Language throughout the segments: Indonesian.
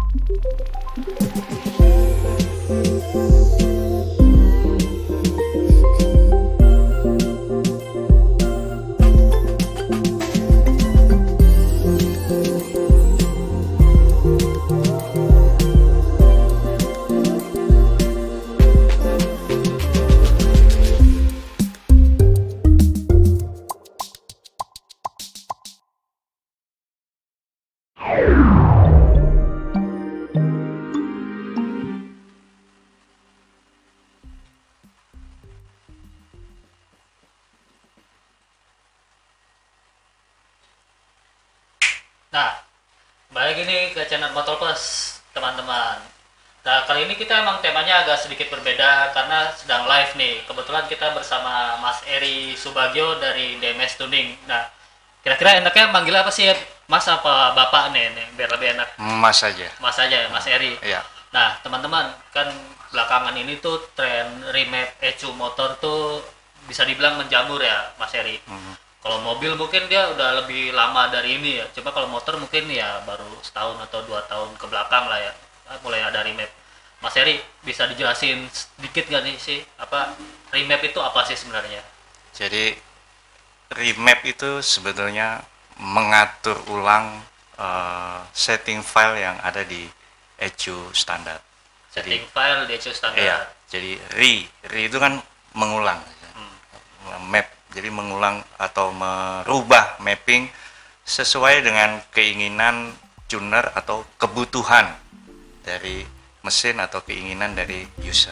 Nah, balik ini ke channel Motor Plus, teman-teman. Nah, kali ini kita emang temanya agak sedikit berbeda karena sedang live nih. Kebetulan kita bersama Mas Eri Subagio dari DMS Tuning. Nah, kira-kira enaknya manggil apa sih? Mas apa Bapak nih, biar lebih enak? Mas aja. Mas aja, Mas Eri. Iya. Nah, teman-teman, kan belakangan ini tuh tren remap ECU motor tuh bisa dibilang menjamur ya, Mas Eri. Kalau mobil mungkin dia udah lebih lama dari ini ya. Coba kalau motor mungkin ya baru setahun atau 2 tahun ke belakang lah ya, mulai ada remap. Mas Eri bisa dijelasin sedikit nggak nih sih apa remap itu apa sih sebenarnya? Jadi remap itu sebetulnya mengatur ulang setting file yang ada di ECU standar. Setting file di ECU standar. Iya. Jadi re itu kan mengulang. Map, jadi mengulang atau merubah mapping sesuai dengan keinginan tuner atau kebutuhan dari mesin atau keinginan dari user.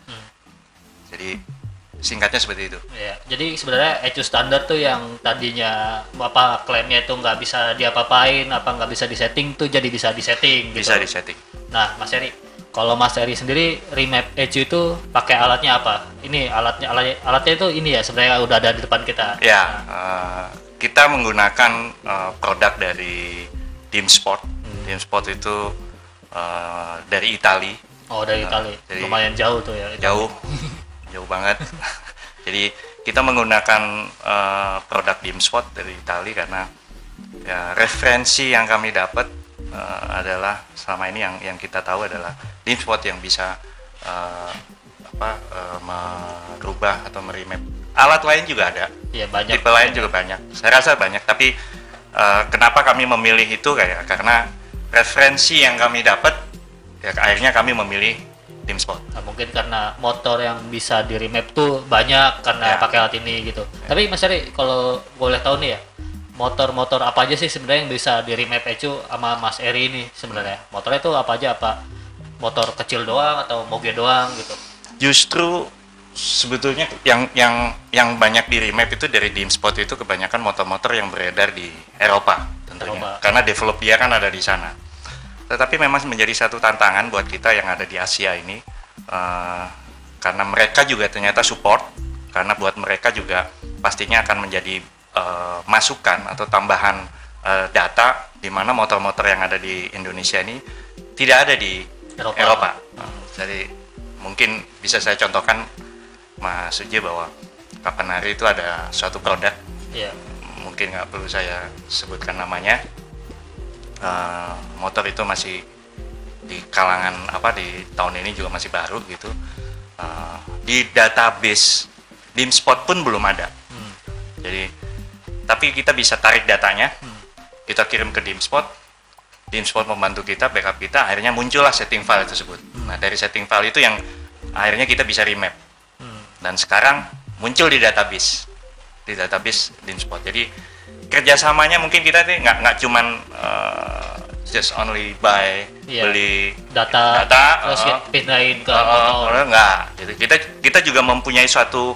Jadi singkatnya seperti itu. Ya, jadi sebenarnya ECU standar tuh yang tadinya apa klaimnya itu nggak bisa diapa-apain, apa nggak bisa disetting tuh jadi bisa disetting. Bisa gitu. disetting. Nah, Mas Eri, kalau Mas Eri sendiri remap ECU itu pakai alatnya apa? Ini alatnya itu ini ya sebenarnya udah ada di depan kita. Ya, kita menggunakan produk dari Dimsport. Dimsport itu dari Itali. Oh, dari Itali. Jadi Lumayan jauh tuh ya. Jauh, jauh banget. Jadi kita menggunakan produk Dimsport dari Itali karena ya, referensi yang kami dapat adalah selama ini yang kita tahu adalah Dimsport yang bisa merubah atau meremap. Alat lain juga ada. Iya, banyak. Tipe lain juga banyak. Saya rasa banyak. Tapi kenapa kami memilih itu karena referensi yang kami dapat, ya akhirnya kami memilih Dimsport. Nah, mungkin karena motor yang bisa di remap tuh banyak karena Ya. pakai alat ini gitu. Tapi Mas Eri, kalau boleh tahu nih ya, motor-motor apa aja sih sebenarnya yang bisa di remap ECU sama Mas Eri ini sebenarnya? Motornya itu apa aja? Apa motor kecil doang atau moge doang gitu? Justru sebetulnya yang banyak di remap itu dari Dimsport itu kebanyakan motor-motor yang beredar di Eropa tentunya. Eropa. Karena develop dia kan ada di sana. Tetapi memang menjadi satu tantangan buat kita yang ada di Asia ini, karena mereka juga ternyata support, karena buat mereka juga pastinya akan menjadi masukan atau tambahan data di mana motor-motor yang ada di Indonesia ini tidak ada di Eropa. Jadi mungkin bisa saya contohkan Mas Suji bahwa kapan hari itu ada suatu produk, Iya. mungkin nggak perlu saya sebutkan namanya. Motor itu masih di kalangan di tahun ini juga masih baru gitu. Di database Dimsport pun belum ada. Jadi tapi kita bisa tarik datanya, kita kirim ke Dimsport membantu kita, backup kita, akhirnya muncullah setting file tersebut. Nah dari setting file itu yang akhirnya kita bisa remap. Dan sekarang muncul di database Dimsport. Jadi kerjasamanya mungkin kita nih nggak cuman just only beli data terus pindahin ke motor. Enggak. Jadi kita juga mempunyai suatu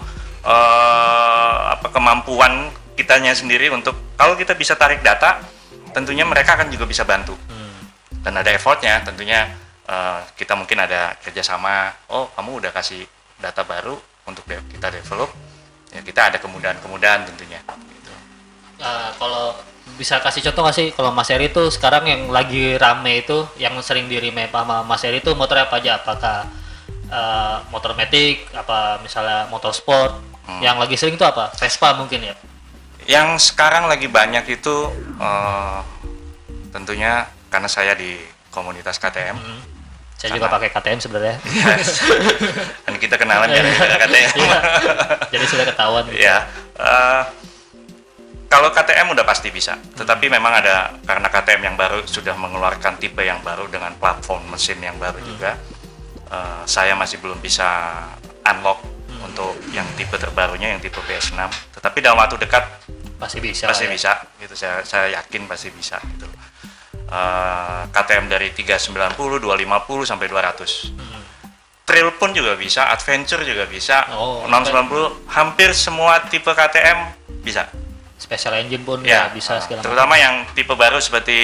kemampuan kitanya sendiri untuk kalau kita bisa tarik data, tentunya mereka akan juga bisa bantu. Dan ada effortnya, tentunya kita mungkin ada kerjasama. Oh, kamu udah kasih data baru untuk kita develop, ya kita ada kemudahan tentunya. Gitu. Kalau bisa kasih contoh nggak sih kalau Mas Eri itu sekarang yang lagi rame itu yang sering di remap sama Mas Eri itu motor apa aja? Apakah motor matic, apa misalnya motor sport? Yang lagi sering itu apa? Vespa mungkin ya? Yang sekarang lagi banyak itu tentunya karena saya di komunitas KTM. Saya juga pakai KTM sebenarnya. Dan kita kenalan ya KTM. Iya. Jadi sudah ketahuan gitu. Ya, kalau KTM udah pasti bisa, tetapi memang ada, karena KTM yang baru sudah mengeluarkan tipe yang baru dengan platform mesin yang baru juga. Saya masih belum bisa unlock untuk yang tipe terbarunya, yang tipe PS6. Tetapi dalam waktu dekat pasti bisa. Bisa, gitu. Saya yakin pasti bisa gitu. KTM dari 390, 250 sampai 200. Trail pun juga bisa, adventure juga bisa. 690, hampir semua tipe KTM bisa. Special engine pun ya, bisa segala terutama macam. Yang tipe baru seperti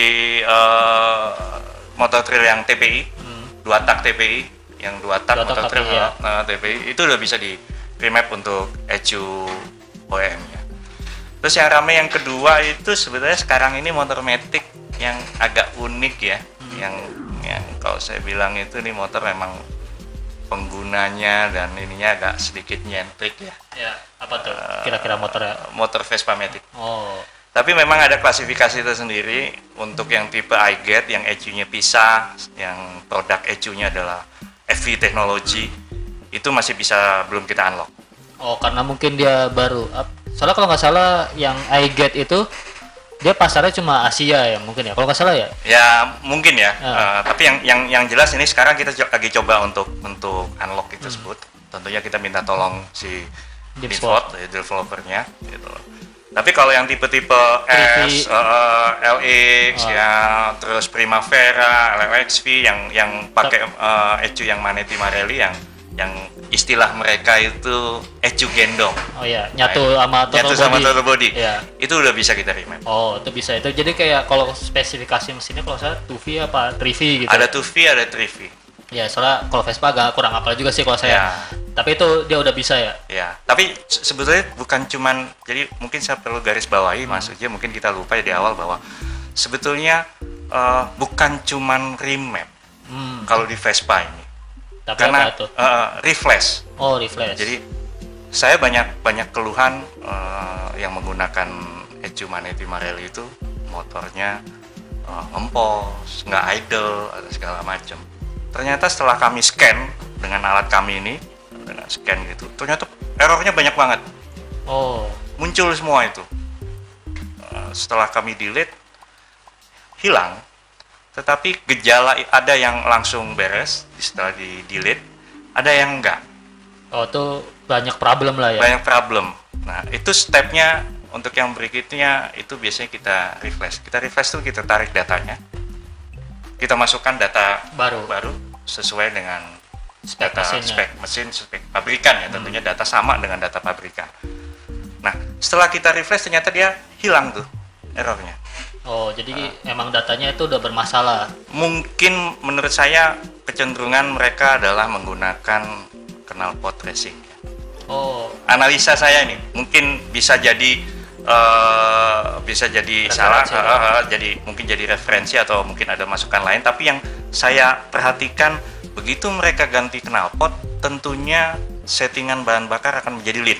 motor trail yang TPI, 2 tak TPI, yang 2 tak motor trail ya. TPI itu udah bisa di remap untuk ECU OEM ya. Terus yang rame yang kedua itu sebetulnya sekarang ini motor Matic yang agak unik ya, yang kalau saya bilang itu nih motor memang penggunanya dan ininya agak sedikit nyentrik ya. Ya, apa tuh kira-kira motornya? Motor Vespa Matic. Tapi memang ada klasifikasi tersendiri untuk yang tipe iGate yang ECU-nya pisah, yang produk ECU-nya adalah FV Technology, itu masih bisa belum kita unlock. Karena mungkin dia baru. Soalnya kalau nggak salah yang iGate itu dia pasarnya cuma Asia ya mungkin ya, kalau nggak salah ya. Ya mungkin ya. Tapi yang jelas ini sekarang kita lagi coba untuk unlock itu tersebut. Tentunya kita minta tolong si Dimsport, developernya gitu. Tapi kalau yang tipe-tipe S, LX ya, terus Primavera, LXV yang pakai ECU yang Manetti Marelli yang istilah mereka itu ECU gendong. Nyatu sama throttle body. Ya. Itu udah bisa kita remap. Itu bisa itu. Jadi kayak kalau spesifikasi mesinnya kalau saya 2V apa 3V gitu. Ada 2V, ada 3V. Ya, soalnya kalau Vespa agak kurang apal juga sih kalau saya. Tapi itu dia udah bisa ya. Ya, tapi sebetulnya bukan cuman, jadi mungkin saya perlu garis bawahi Mas Uji, mungkin kita lupa ya di awal bahwa sebetulnya bukan cuman remap kalau di Vespa ini. Tapi karena refresh. Refresh. Jadi saya banyak keluhan yang menggunakan ECU Manetti Marelli itu motornya ngempos, nggak idle, atau segala macam. Ternyata setelah kami scan dengan alat kami ini, dengan scan gitu, ternyata errornya banyak banget. Muncul semua itu. Setelah kami delete, hilang. Tetapi gejala ada yang langsung beres setelah di delete, ada yang enggak. Itu banyak problem lah ya. Banyak problem. Nah, itu stepnya untuk yang berikutnya itu biasanya kita refresh. Kita refresh tuh kita tarik datanya. Kita masukkan data baru sesuai dengan spek mesin, spek pabrikan ya, tentunya data sama dengan data pabrikan. Nah, setelah kita refresh ternyata dia hilang tuh errornya. Jadi emang datanya itu udah bermasalah. Mungkin menurut saya kecenderungan mereka adalah menggunakan knalpot racing. Analisa saya ini mungkin bisa jadi salah, jadi mungkin jadi referensi atau mungkin ada masukan lain. Tapi yang saya perhatikan, begitu mereka ganti knalpot, tentunya settingan bahan bakar akan menjadi lean.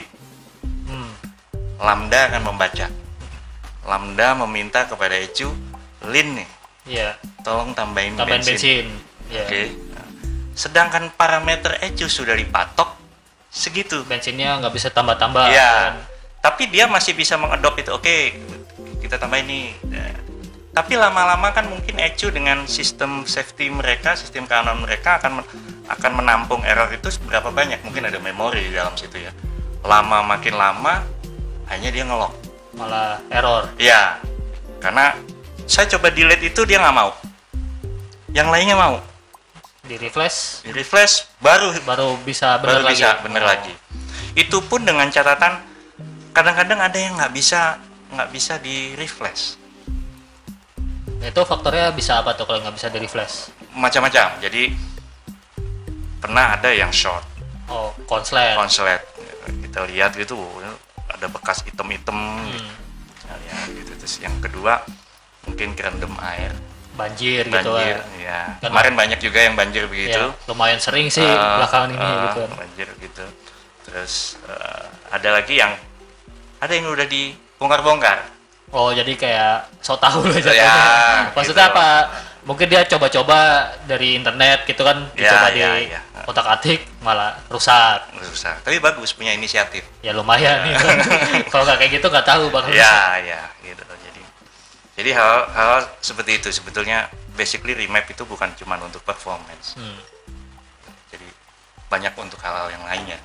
Lambda akan membaca. Lambda meminta kepada ECU, lean nih. Tolong tambahin bensin. Oke. Sedangkan parameter ECU sudah dipatok segitu. Bensinnya nggak bisa tambah-tambah. Tapi dia masih bisa mengadop itu. Oke, kita tambahin nih. Tapi lama-lama kan mungkin ECU dengan sistem safety mereka, sistem keamanan mereka akan menampung error itu berapa banyak. Mungkin ada memori di dalam situ ya. Makin lama hanya dia nge-lock. Malah error. Ya, karena saya coba delete itu dia nggak mau. Yang lainnya mau. Di refresh baru bisa benar lagi. Itu pun dengan catatan kadang-kadang ada yang nggak bisa di refresh. Itu faktornya bisa apa tuh kalau nggak bisa di refresh? Macam-macam. Jadi pernah ada yang short. Konslet. Kita lihat gitu ada bekas hitam-hitam gitu. Terus yang kedua mungkin kerendam air. Banjir gitu ya. Kemarin banyak juga yang banjir begitu. Lumayan sering sih belakangan ini gitu. Banjir gitu. Terus ada lagi yang udah dibongkar-bongkar. Jadi kayak so tahu aja. Ya, maksudnya gitu. apa? mungkin dia coba-coba dari internet gitu kan, dicoba di otak-atik malah rusak. Tapi bagus punya inisiatif. Ya lumayan nih kan. Kalau nggak kayak gitu nggak tahu bakal rusak. Ya gitu. Jadi hal seperti itu sebetulnya basically remap itu bukan cuma untuk performance. Jadi banyak untuk hal-hal yang lainnya.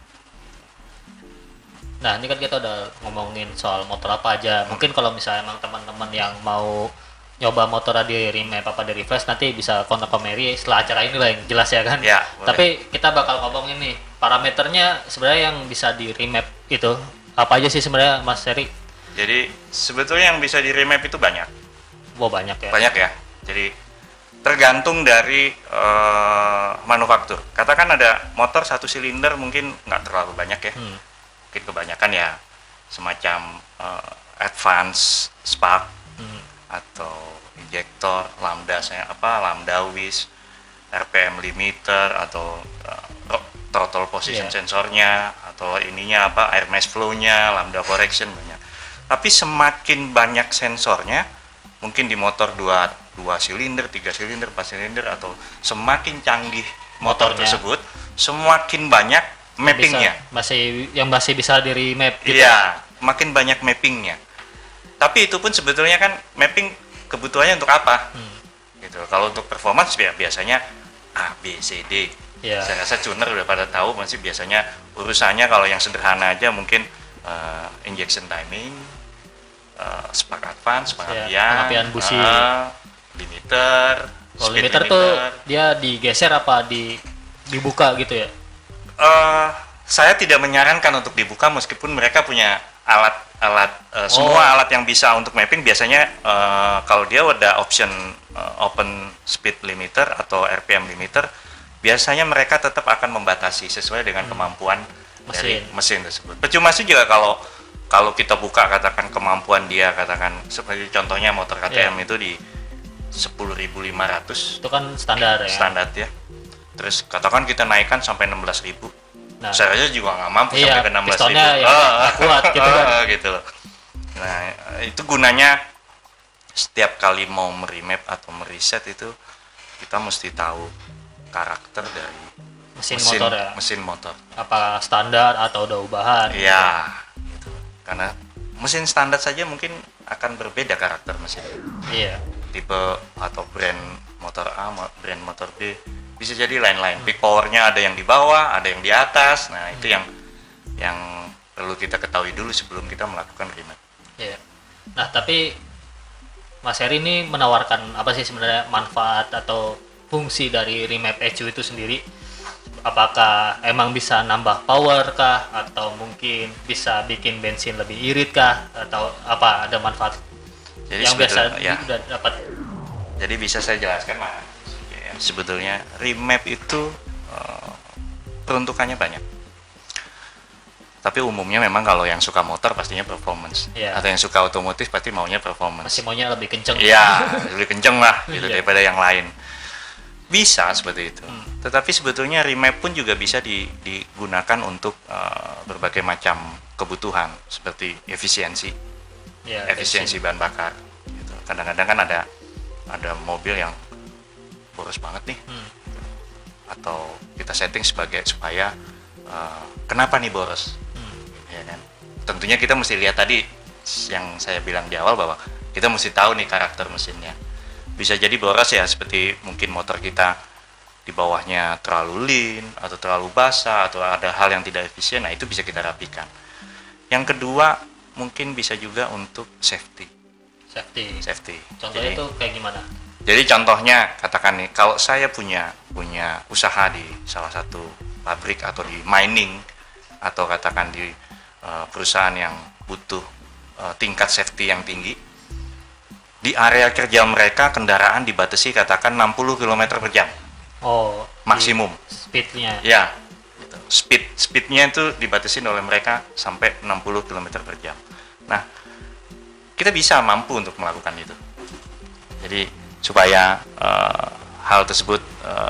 Nah ini kan kita udah ngomongin soal motor apa aja. Mungkin kalau misalnya emang teman-teman yang mau nyoba motor di remap apa di refresh, nanti bisa kontak ke Mary setelah acara ini lah yang jelas ya kan. Ya, tapi kita bakal ngomongin nih parameternya sebenarnya yang bisa di remap itu apa aja sih sebenarnya Mas Heri? Jadi sebetulnya yang bisa di remap itu banyak. Banyak ya. Banyak ya. Jadi tergantung dari manufaktur. Katakan ada motor 1 silinder mungkin nggak terlalu banyak ya. Mungkin kebanyakan ya semacam advance spark atau injektor, lambda whisk, RPM limiter atau throttle position sensornya atau ininya air mass flow-nya, lambda correction banyak. Tapi semakin banyak sensornya, mungkin di motor 2 silinder, 3 silinder, 4 silinder atau semakin canggih motor tersebut, semakin banyak mappingnya. Masih bisa di remap gitu. Iya, makin banyak mappingnya. Tapi itu pun sebetulnya kan mapping kebutuhannya untuk apa? Gitu. Kalau untuk performance ya biasanya A, B, C, D. Yeah. Saya rasa tuner udah pada tahu masih biasanya urusannya kalau yang sederhana aja mungkin injection timing, spark advance, pengapian busi, limiter. Kalau limiter tuh dia digeser apa dibuka gitu ya? Saya tidak menyarankan untuk dibuka meskipun mereka punya alat semua alat yang bisa untuk mapping biasanya kalau dia ada option open speed limiter atau RPM limiter biasanya mereka tetap akan membatasi sesuai dengan kemampuan dari mesin tersebut. Percuma sih juga kalau kita buka katakan kemampuan dia katakan seperti contohnya motor KTM itu di 10.500 itu kan standar ya. Terus katakan kita naikkan sampai 16.000. Nah, saya aja juga nggak mampu sampai ke 16.000. Pistonnya kuat gitu kan. Gitu. Nah, itu gunanya setiap kali mau meremap atau mereset itu kita mesti tahu karakter dari mesin motor. Apa standar atau udah ubahan? Iya, gitu. Karena mesin standar saja mungkin akan berbeda karakter mesin. Iya. Tipe atau brand motor A, brand motor B bisa jadi lain-lain. Peak powernya ada yang di bawah, ada yang di atas. Nah itu yang perlu kita ketahui dulu sebelum kita melakukan remap. Iya. Nah tapi Mas Heri ini menawarkan apa sih sebenarnya manfaat atau fungsi dari remap ECU itu sendiri? Apakah emang bisa nambah power kah? Atau mungkin bisa bikin bensin lebih irit kah? Atau apa ada manfaat jadi yang biasa udah dapat? Jadi bisa saya jelaskan Mas. Sebetulnya remap itu peruntukannya banyak. Tapi umumnya memang kalau yang suka motor pastinya performance. Atau yang suka otomotif pasti maunya performance. Pasti maunya lebih kenceng. Iya, lebih kenceng lah gitu daripada yang lain. Bisa seperti itu. Tetapi sebetulnya remap pun juga bisa digunakan untuk berbagai macam kebutuhan seperti efisiensi. Efisiensi bahan bakar gitu. Kadang-kadang kan ada mobil yang boros banget nih, atau kita setting supaya kenapa nih boros, ya kan? Tentunya kita mesti lihat tadi yang saya bilang di awal bahwa kita mesti tahu nih karakter mesinnya. Bisa jadi boros ya seperti mungkin motor kita di bawahnya terlalu lean atau terlalu basah atau ada hal yang tidak efisien. Nah itu bisa kita rapikan. Yang kedua mungkin bisa juga untuk safety. Contohnya itu kayak gimana? Jadi contohnya katakan nih, kalau saya punya usaha di salah satu pabrik atau di mining atau katakan di perusahaan yang butuh tingkat safety yang tinggi, di area kerja mereka kendaraan dibatasi katakan 60 km per jam. Maksimum. Speednya. Ya, gitu. Speednya itu dibatasi oleh mereka sampai 60 km per jam. Nah, kita bisa mampu untuk melakukan itu. Jadi supaya hal tersebut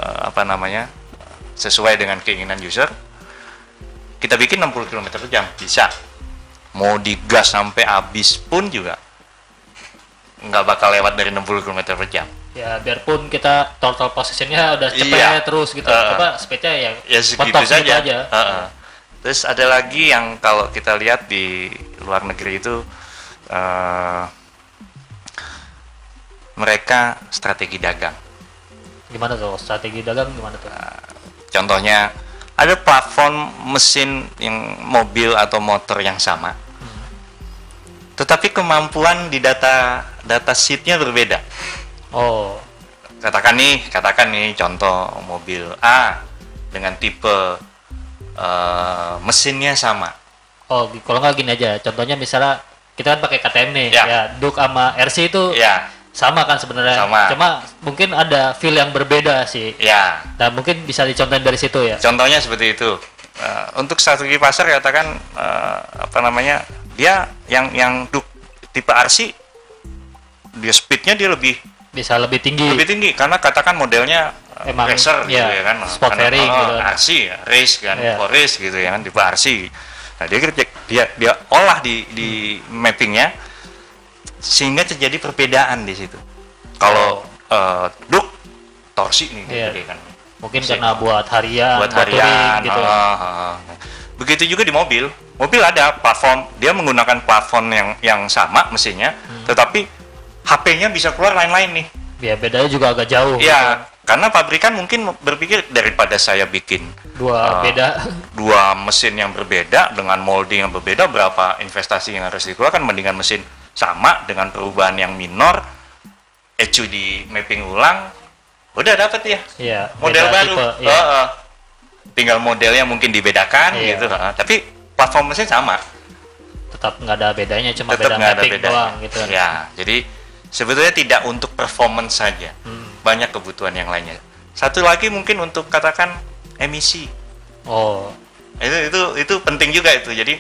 sesuai dengan keinginan user, kita bikin 60 km per jam bisa. Mau digas sampai habis pun juga nggak bakal lewat dari 60 km per jam. Ya biarpun kita total possessionnya udah cepet Iya. terus gitu, apa speednya ya Ya segitu mentok gitu saja. aja. Terus ada lagi yang kalau kita lihat di luar negeri itu mereka strategi dagang. Gimana tuh strategi dagang gimana tuh? Contohnya ada platform mesin yang mobil atau motor yang sama, tetapi kemampuan di data sheetnya berbeda. Oh, Katakan nih contoh mobil A dengan tipe mesinnya sama. oh kalau nggak gini aja, contohnya misalnya kita kan pakai KTM nih, Ya. ya Duke sama RC itu Ya, sama kan sebenarnya, Sama. cuma mungkin ada feel yang berbeda sih. ya. Nah mungkin bisa dicontohin dari situ ya. Contohnya seperti itu. Untuk strategi pasar katakan dia yang tipe RC, dia speednya dia lebih Bisa lebih tinggi. karena katakan modelnya Emang, racer gitu ya, ya kan, sport fairing gitu. RC race kan, Ya. for race gitu ya kan, tipe RC. Nah dia olah di mappingnya sehingga terjadi perbedaan di situ. Kalau Duke torsi nih Iya. gede kan, Mungkin Mesin. karena buat harian, buat touring harian gitu. Begitu juga di mobil ada platform, dia menggunakan platform yang sama mesinnya, tetapi HP-nya bisa keluar lain-lain nih. Ya bedanya juga agak jauh. Ya, karena pabrikan mungkin berpikir daripada saya bikin Dua beda. dua mesin yang berbeda dengan molding yang berbeda, berapa investasi yang harus dikeluarkan, mendingan mesin sama dengan perubahan yang minor, ECU di mapping ulang, udah dapet ya Iya. model beda baru. tipe, ya. Tinggal modelnya mungkin dibedakan Iya. gitu, tapi platform mesin sama, Tetap nggak ada bedanya, cuma tetap beda nggak ada mapping bedanya. doang gitu. Ya, jadi sebetulnya tidak untuk performance saja, banyak kebutuhan yang lainnya. Satu lagi mungkin untuk katakan emisi, Oh, itu penting juga itu. Jadi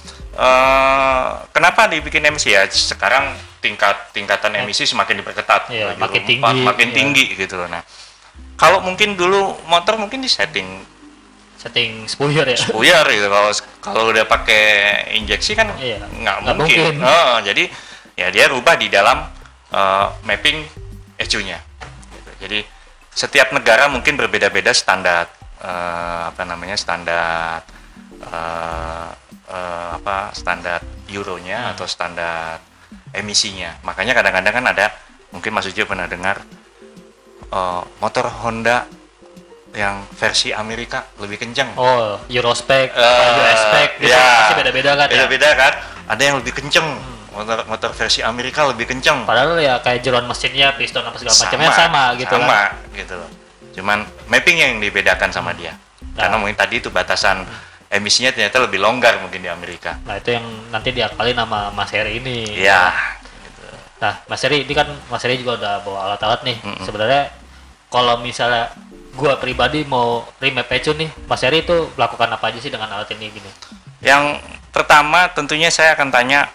kenapa dibikin emisi ya? Sekarang tingkatan emisi semakin diperketat, Iya, Euro makin 4, tinggi, makin iya. tinggi gitu loh. Nah, kalau mungkin dulu motor mungkin disetting setting spoiler ya. buyar gitu, kalau udah pakai injeksi kan Iya, nggak nggak mungkin. mungkin. Jadi ya dia rubah di dalam mapping ECU-nya gitu. Jadi setiap negara mungkin berbeda-beda standar standar euronya atau standar emisinya. Makanya kadang-kadang kan ada, mungkin Mas Ujo pernah dengar motor Honda yang versi Amerika lebih kencang. Oh, Euro spec, US spec, gitu. Ya, Pasti beda-beda kan ya. beda-beda kan. Ada yang lebih kenceng, motor versi Amerika lebih kenceng. Padahal ya kayak jeroan mesinnya, piston apa segala macamnya sama gitu kan. sama gitu loh. Cuman mapping yang dibedakan sama dia. Karena mungkin tadi itu batasan emisinya ternyata lebih longgar mungkin di Amerika. Nah itu yang nanti diakalin sama Mas Heri ini. Iya. Nah Mas Heri ini kan Mas Heri juga udah bawa alat-alat nih. Sebenarnya kalau misalnya gua pribadi mau remap ECU nih, Mas Heri itu melakukan apa aja sih dengan alat ini gini? Yang pertama tentunya saya akan tanya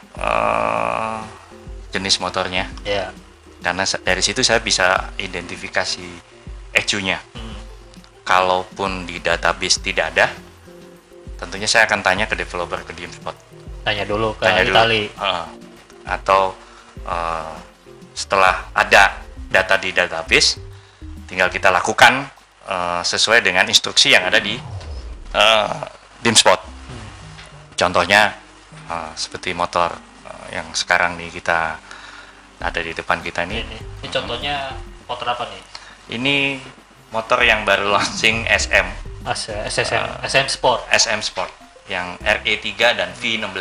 jenis motornya. Ya. Karena dari situ saya bisa identifikasi ECU-nya. Kalaupun di database tidak ada, tentunya saya akan tanya ke developer, ke DIMSPOT. Tanya dulu ke Tanya dulu. Itali. Atau setelah ada data di database, tinggal kita lakukan sesuai dengan instruksi yang ada di DIMSPOT. Contohnya seperti motor yang sekarang nih kita ada di depan kita ini. Ini contohnya motor apa nih? Ini motor yang baru launching SM SM Sport. SM Sport yang RE3 dan V16.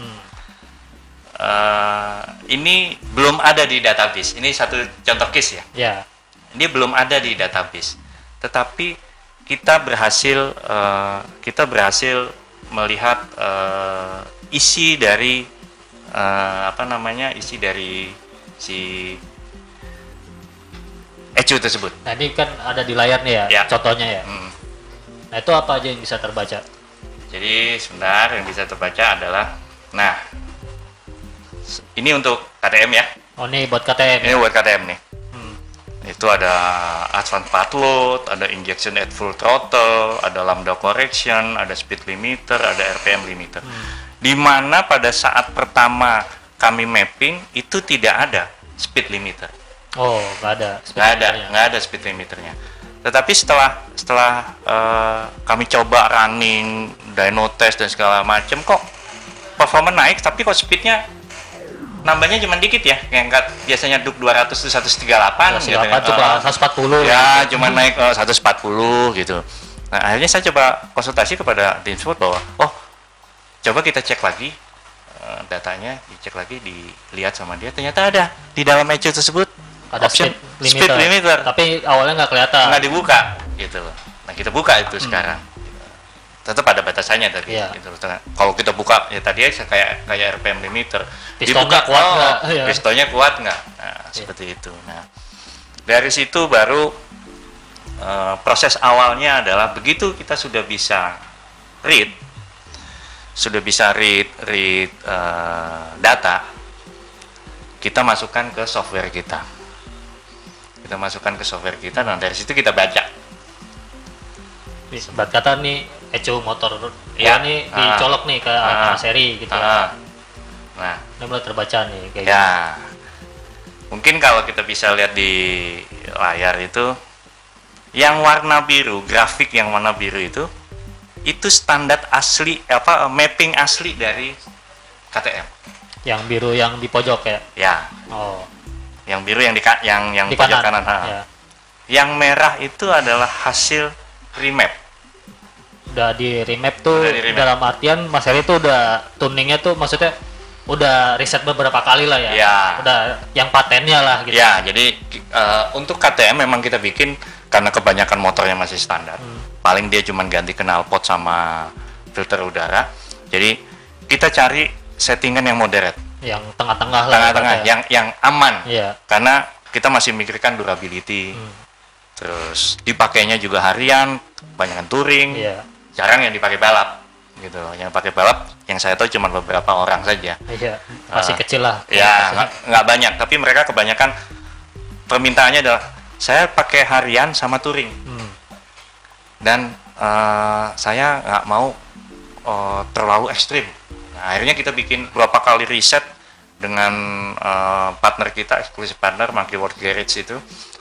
Ini belum ada di database. Ini satu contoh case ya. Ya. Ini belum ada di database. Tetapi kita berhasil melihat isi dari isi dari si ECU tersebut. Nah ini kan ada di layar nih ya, Ya. contohnya ya. Nah itu apa aja yang bisa terbaca? Jadi sebentar yang bisa terbaca adalah, nah ini untuk KTM ya. Oh ini buat KTM. Ini buat KTM nih. Itu ada advance path load, ada injection at full throttle, ada lambda correction, ada speed limiter, ada RPM limiter. Di mana pada saat pertama kami mapping itu tidak ada speed limiter. Oh, nggak ada speed Nggak ada, limiternya. nggak ada speed limiternya. Tetapi setelah kami coba running, dyno test dan segala macam, kok performa naik, tapi kok speednya nambahnya cuma dikit ya, yang biasanya duk 200 itu 138 gitu. Coba 140 Ya, cuma naik 140 gitu. Nah, akhirnya saya coba konsultasi kepada Dimsport bahwa, coba kita cek lagi datanya, dicek lagi, dilihat sama dia, ternyata ada di dalam ECU tersebut ada option speed limiter. Tapi awalnya nggak kelihatan. nggak dibuka gitu loh. Nah, kita buka itu sekarang. Tetap ada batasannya tadi. Iya. Gitu. Kalau kita buka ya tadi aja kayak RPM limiter. Pistonnya kuat nggak? Iya. Pistonnya kuat nggak? Nah, seperti itu. Nah, dari situ baru proses awalnya adalah begitu kita sudah bisa read data, kita masukkan ke software kita. Dan dari situ kita baca. Ibarat kata nih ECU motor Ya. nih dicolok nih ke nama seri gitu ya. Nah, Ini mulai terbaca nih kayak ya. Mungkin kalau kita bisa lihat di layar itu, yang warna biru, grafik yang warna biru itu standar asli, mapping asli dari KTM. Yang biru yang di pojok ya. Ya, Oh, yang biru yang di di pojok kanan. kanan. Ya. Yang merah itu adalah hasil remap. Udah di remap tuh, Udah di remap. dalam artian Mas Heri tuh udah tuningnya tuh, maksudnya udah riset beberapa kali lah ya. Ya. Udah yang patennya lah gitu. Ya, jadi untuk KTM memang kita bikin karena kebanyakan motornya masih standar. Paling dia cuma ganti knalpot sama filter udara. Jadi kita cari settingan yang moderate, Yang tengah-tengah lah. tengah-tengah, ibaratnya. yang aman. Iya. Karena kita masih mikirkan durability. Terus dipakainya juga harian, kebanyakan touring. Iya. Jarang yang dipakai balap gitu. Yang pakai balap yang saya tahu cuma beberapa orang saja. Iya. Masih kecil lah. Ya, nggak banyak, tapi mereka kebanyakan permintaannya adalah saya pakai harian sama touring. Dan saya nggak mau terlalu ekstrim. Nah, akhirnya kita bikin beberapa kali riset dengan partner kita, eksklusif partner Monkey World Garage itu,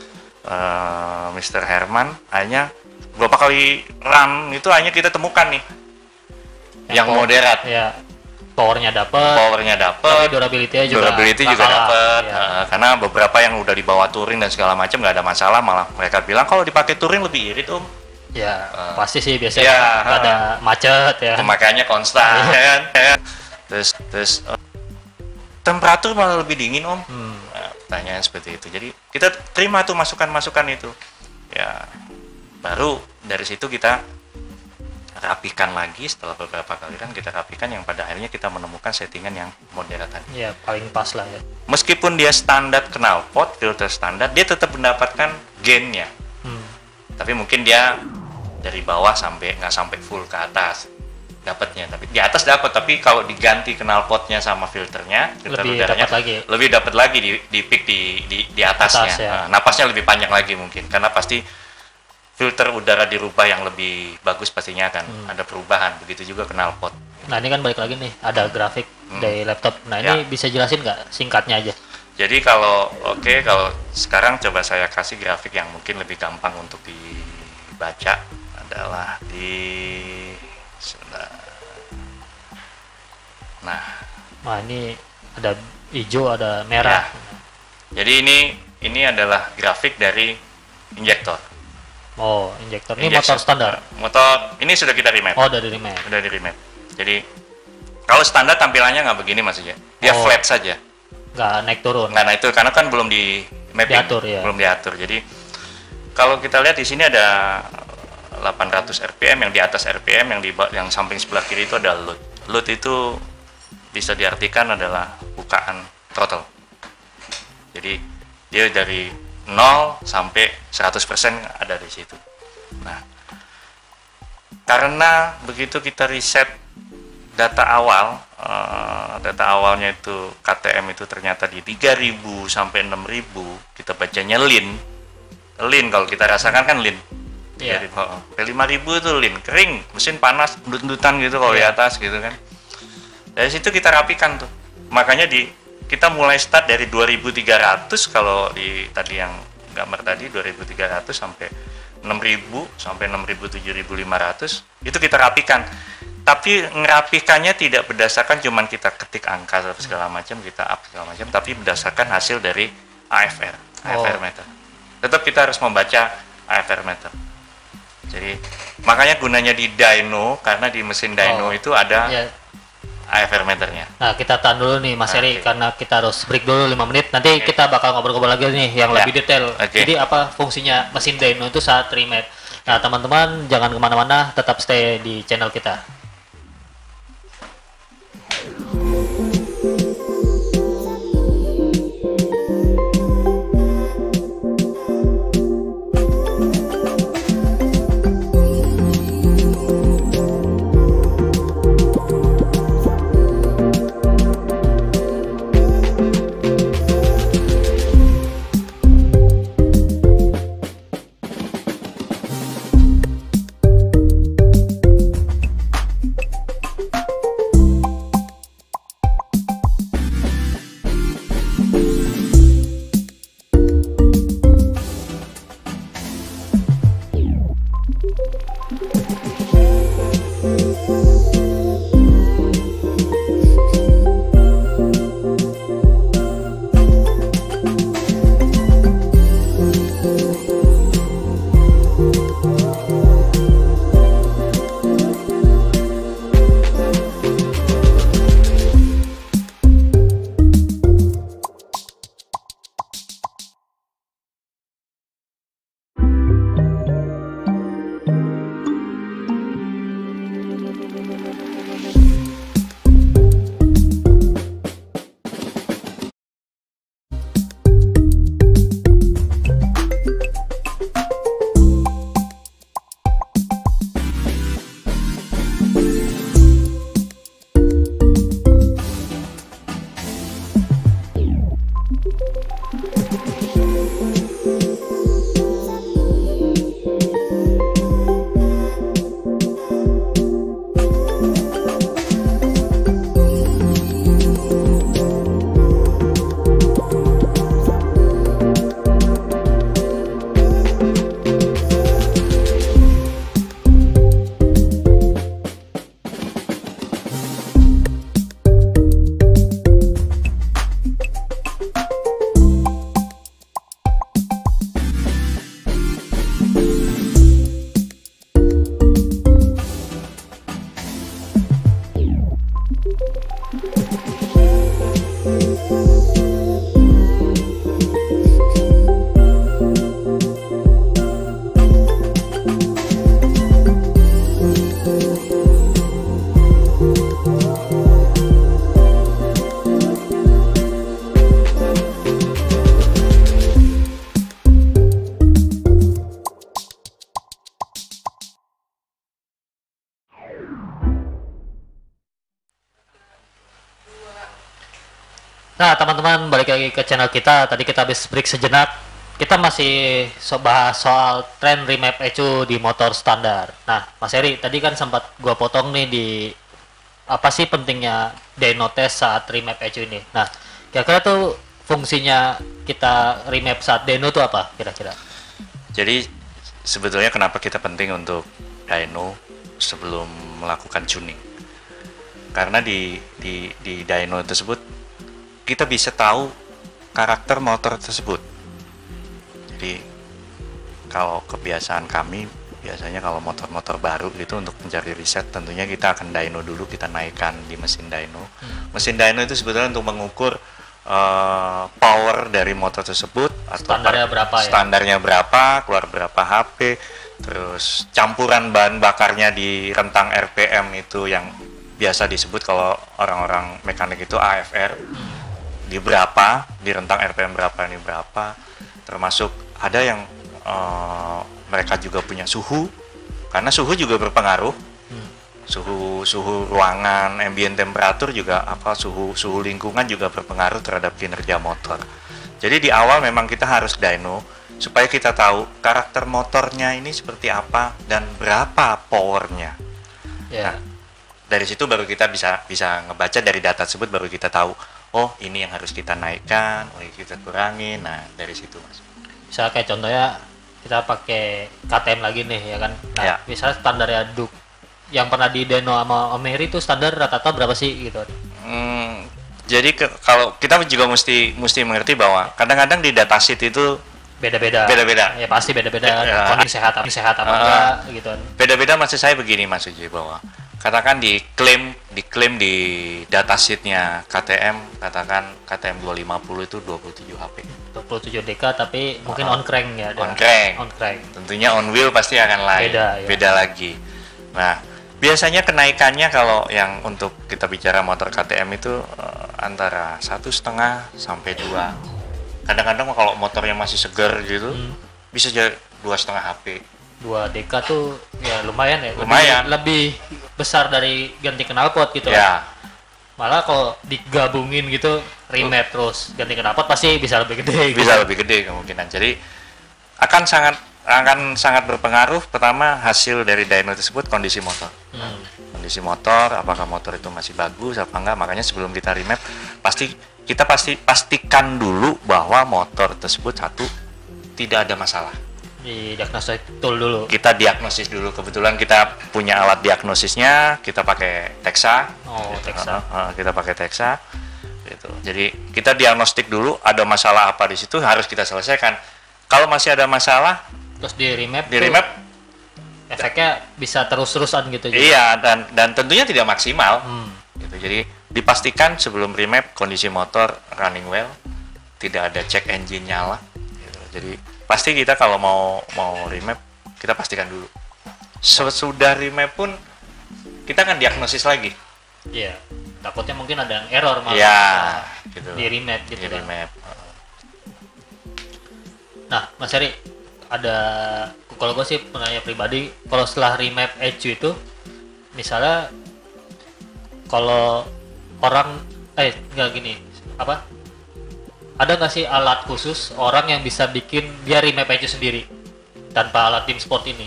Mr. Herman. Akhirnya beberapa kali run itu hanya kita temukan nih yang moderat. Ya. Powernya dapat. Tapi Durability-nya juga. durability nggak juga kalah. dapat. Iya. Karena beberapa yang udah dibawa touring dan segala macam nggak ada masalah, malah mereka bilang kalau dipakai touring lebih irit Ya, pasti sih biasanya ya, nggak ada macet ya. pemakaiannya konstan ya kan. Terus temperatur malah lebih dingin Nah, pertanyaan seperti itu. Jadi kita terima tuh masukan-masukan itu ya, baru dari situ kita rapikan lagi. Setelah beberapa kali kan kita rapikan, yang pada akhirnya kita menemukan settingan yang moderat tadi. Ya, paling pas lah ya. Meskipun dia standar knalpot, filter standar, dia tetap mendapatkan gainnya. Tapi mungkin dia dari bawah nggak sampai full ke atas dapatnya, tapi di atas dapat. Tapi kalau diganti knalpotnya sama filternya, filter Lebih udaranya, dapat lagi. lebih dapat lagi di peak di atasnya. Atas, ya. Napasnya lebih panjang lagi mungkin, karena pasti filter udara dirubah yang lebih bagus, pastinya akan ada perubahan. Begitu juga knalpot. Nah, ini kan balik lagi nih, ada grafik dari laptop. Nah, ini Ya. bisa jelasin nggak singkatnya aja? Jadi kalau sekarang coba saya kasih grafik yang mungkin lebih gampang untuk dibaca, adalah Nah, ini ada hijau, ada merah. jadi ini adalah grafik dari injektor. Oh, injektor. Ini Injection. motor standar. Motor ini sudah kita remap. Oh, dari remap. Udah di remap. Jadi kalau standar tampilannya nggak begini Mas ya. Dia Oh. flat saja. Nggak naik turun. Nah itu karena kan belum di mapping, Diatur, ya. belum diatur. Jadi kalau kita lihat di sini ada 800 RPM, yang di atas RPM, yang samping sebelah kiri itu ada load. Load itu bisa diartikan adalah bukaan throttle. Jadi dia dari 0 sampai 100% ada di situ. Nah, karena begitu kita riset data awalnya itu KTM itu ternyata di 3.000 sampai 6.000, kita bacanya lean kalau kita rasakan kan lean. Iya. 5.000 itu lean, kering, mesin panas, endut-endutan gitu kalau di atas gitu kan. Dari situ kita rapikan tuh, makanya kita mulai start dari 2.300 kalau di tadi yang gambar tadi 2.300 sampai 6.000 sampai 6.000 7.500 itu kita rapikan. Tapi ngerapikannya tidak berdasarkan cuman kita ketik angka atau segala macam, kita up segala macam, tapi berdasarkan hasil dari AFR meter. Tetap kita harus membaca AFR meter. Jadi makanya gunanya di dyno, karena di mesin dyno itu ada AFR meternya. Nah, kita tahan dulu nih Mas Eri, karena kita harus break dulu 5 menit. Nanti kita bakal ngobrol-ngobrol lagi nih yang lebih detail. Jadi apa fungsinya mesin dyno itu saat remap. Nah, teman-teman jangan kemana-mana, tetap stay di channel kita. Nah, teman-teman, balik lagi ke channel kita. Tadi kita habis break sejenak. Kita masih bahas soal tren remap ECU di motor standar. Nah, Mas Eri, tadi kan sempat gua potong nih di apa sih pentingnya dyno test saat remap ECU ini. Nah, kira-kira tuh fungsinya kita remap saat dyno tuh apa kira-kira? Jadi sebetulnya kenapa kita penting untuk dyno sebelum melakukan tuning? Karena di dyno tersebut kita bisa tahu karakter motor tersebut. Jadi kalau kebiasaan kami biasanya kalau motor-motor baru gitu untuk mencari riset, tentunya kita akan dyno dulu, kita naikkan di mesin dyno. Mesin dyno itu sebetulnya untuk mengukur power dari motor tersebut, atau standarnya berapa, keluar berapa HP, terus campuran bahan bakarnya di rentang RPM itu yang biasa disebut kalau orang-orang mekanik itu AFR. Di berapa, di rentang RPM berapa, ini berapa, termasuk ada yang mereka juga punya suhu, karena suhu juga berpengaruh, suhu ruangan, ambient temperatur juga suhu lingkungan juga berpengaruh terhadap kinerja motor. Jadi di awal memang kita harus dyno supaya kita tahu karakter motornya ini seperti apa dan berapa powernya. Nah, dari situ baru kita bisa ngebaca dari data tersebut, baru kita tahu oh ini yang harus kita naikkan, oh ini kita kurangin. Nah dari situ Mas. Misalnya kayak contohnya kita pakai KTM lagi nih ya kan. Nah, Ya. misalnya standarnya Duke yang pernah di Deno sama Om Heri itu standar rata-rata berapa sih gitu? Jadi kalau kita juga mesti mengerti bahwa kadang-kadang di datasheet itu Beda-beda. Beda-beda. Ya pasti beda-beda. Ya. Kondisi sehat apa enggak gitu kan. beda-beda. Maksud saya begini Mas Uji, bahwa katakan diklaim di datasheetnya KTM, katakan KTM 250 itu 27 HP. 27 DK tapi mungkin on crank ya. On crank. On crank. Tentunya on wheel pasti akan lain. Beda, ya. Beda lagi. Nah, biasanya kenaikannya kalau yang untuk kita bicara motor KTM itu antara 1,5 sampai 2. Kadang-kadang kalau motornya masih segar gitu, bisa jadi 2,5 HP. 2 DK tuh ya lumayan ya. Lumayan. Lebih besar dari ganti knalpot gitu. Ya, Malah kalau digabungin gitu remap terus ganti knalpot pasti bisa lebih gede. bisa lebih gede kemungkinan. Jadi akan sangat berpengaruh. Pertama, hasil dari dyno tersebut, kondisi motor. Kondisi motor, apakah motor itu masih bagus apa enggak. Makanya sebelum kita remap kita pastikan dulu bahwa motor tersebut satu tidak ada masalah. Di diagnostik tool dulu. Kita diagnosis dulu. Kebetulan kita punya alat diagnosisnya, kita pakai Texa. Oh, Gitu. Texa. Kita pakai Texa. Gitu. Jadi kita diagnostik dulu, ada masalah apa di situ harus kita selesaikan. Kalau masih ada masalah, Terus di remap. di remap, Efeknya bisa terus-terusan gitu. iya, dan tentunya tidak maksimal. Hmm. Gitu. Jadi dipastikan sebelum remap kondisi motor running well, tidak ada check engine nyala. Gitu. Jadi pasti kita kalau mau remap, kita pastikan dulu. Sesudah remap pun kita akan diagnosis lagi. Iya. Takutnya mungkin ada yang error malah. Iya, gitu. Di remap gitu. Di kan. remap. Nah, Mas Heri, ada kalau gue sih penanya pribadi, kalau setelah remap ECU itu, misalnya kalau orang nggak gini, apa? Ada nggak sih alat khusus orang yang bisa bikin dia remap ECU sendiri tanpa alat Dim Sport ini?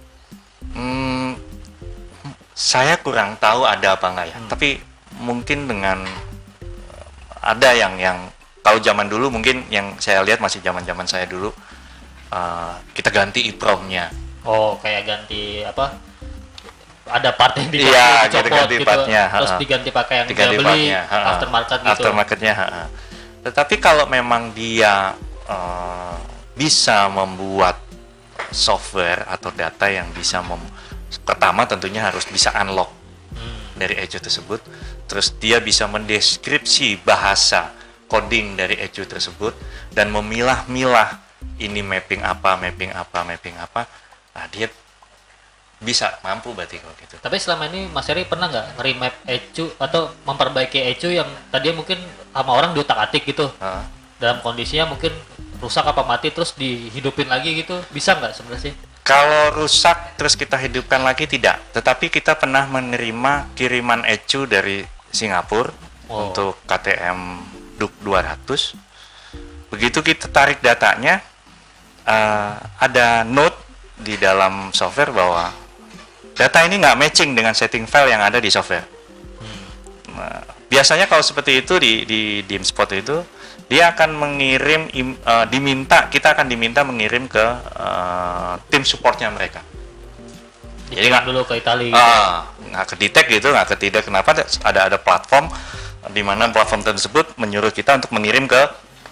Saya kurang tahu ada apa enggak ya. Tapi mungkin dengan ada yang kalau zaman dulu mungkin yang saya lihat masih zaman saya dulu, kita ganti EEPROM-nya. Oh, kayak ganti apa? Ada part yang diganti, Iya, dicopot ganti gitu, partnya, terus diganti pakai yang dia beli partnya, aftermarket gitu. Aftermarketnya. Tetapi kalau memang dia bisa membuat software atau data yang bisa pertama tentunya harus bisa unlock dari ECU tersebut, terus dia bisa mendeskripsi bahasa coding dari ECU tersebut dan memilah-milah ini mapping apa, nah dia bisa mampu berarti kalau gitu. Tapi selama ini Mas Heri pernah nggak remap ECU atau memperbaiki ECU yang tadinya mungkin sama orang diutak-atik gitu, dalam kondisinya mungkin rusak apa mati terus dihidupin lagi gitu, bisa nggak sebenarnya sih? Kalau rusak terus kita hidupkan lagi tidak, tetapi kita pernah menerima kiriman ECU dari Singapura untuk KTM Duke 200. Begitu kita tarik datanya, ada note di dalam software bahwa data ini nggak matching dengan setting file yang ada di software. Nah, biasanya kalau seperti itu di DimSpot itu dia akan mengirim kita akan diminta mengirim ke tim supportnya mereka. Jadi nggak dulu ke Italia gitu. Nggak kedetek gitu, nggak ketidak. Kenapa ada platform di mana platform tersebut menyuruh kita untuk mengirim ke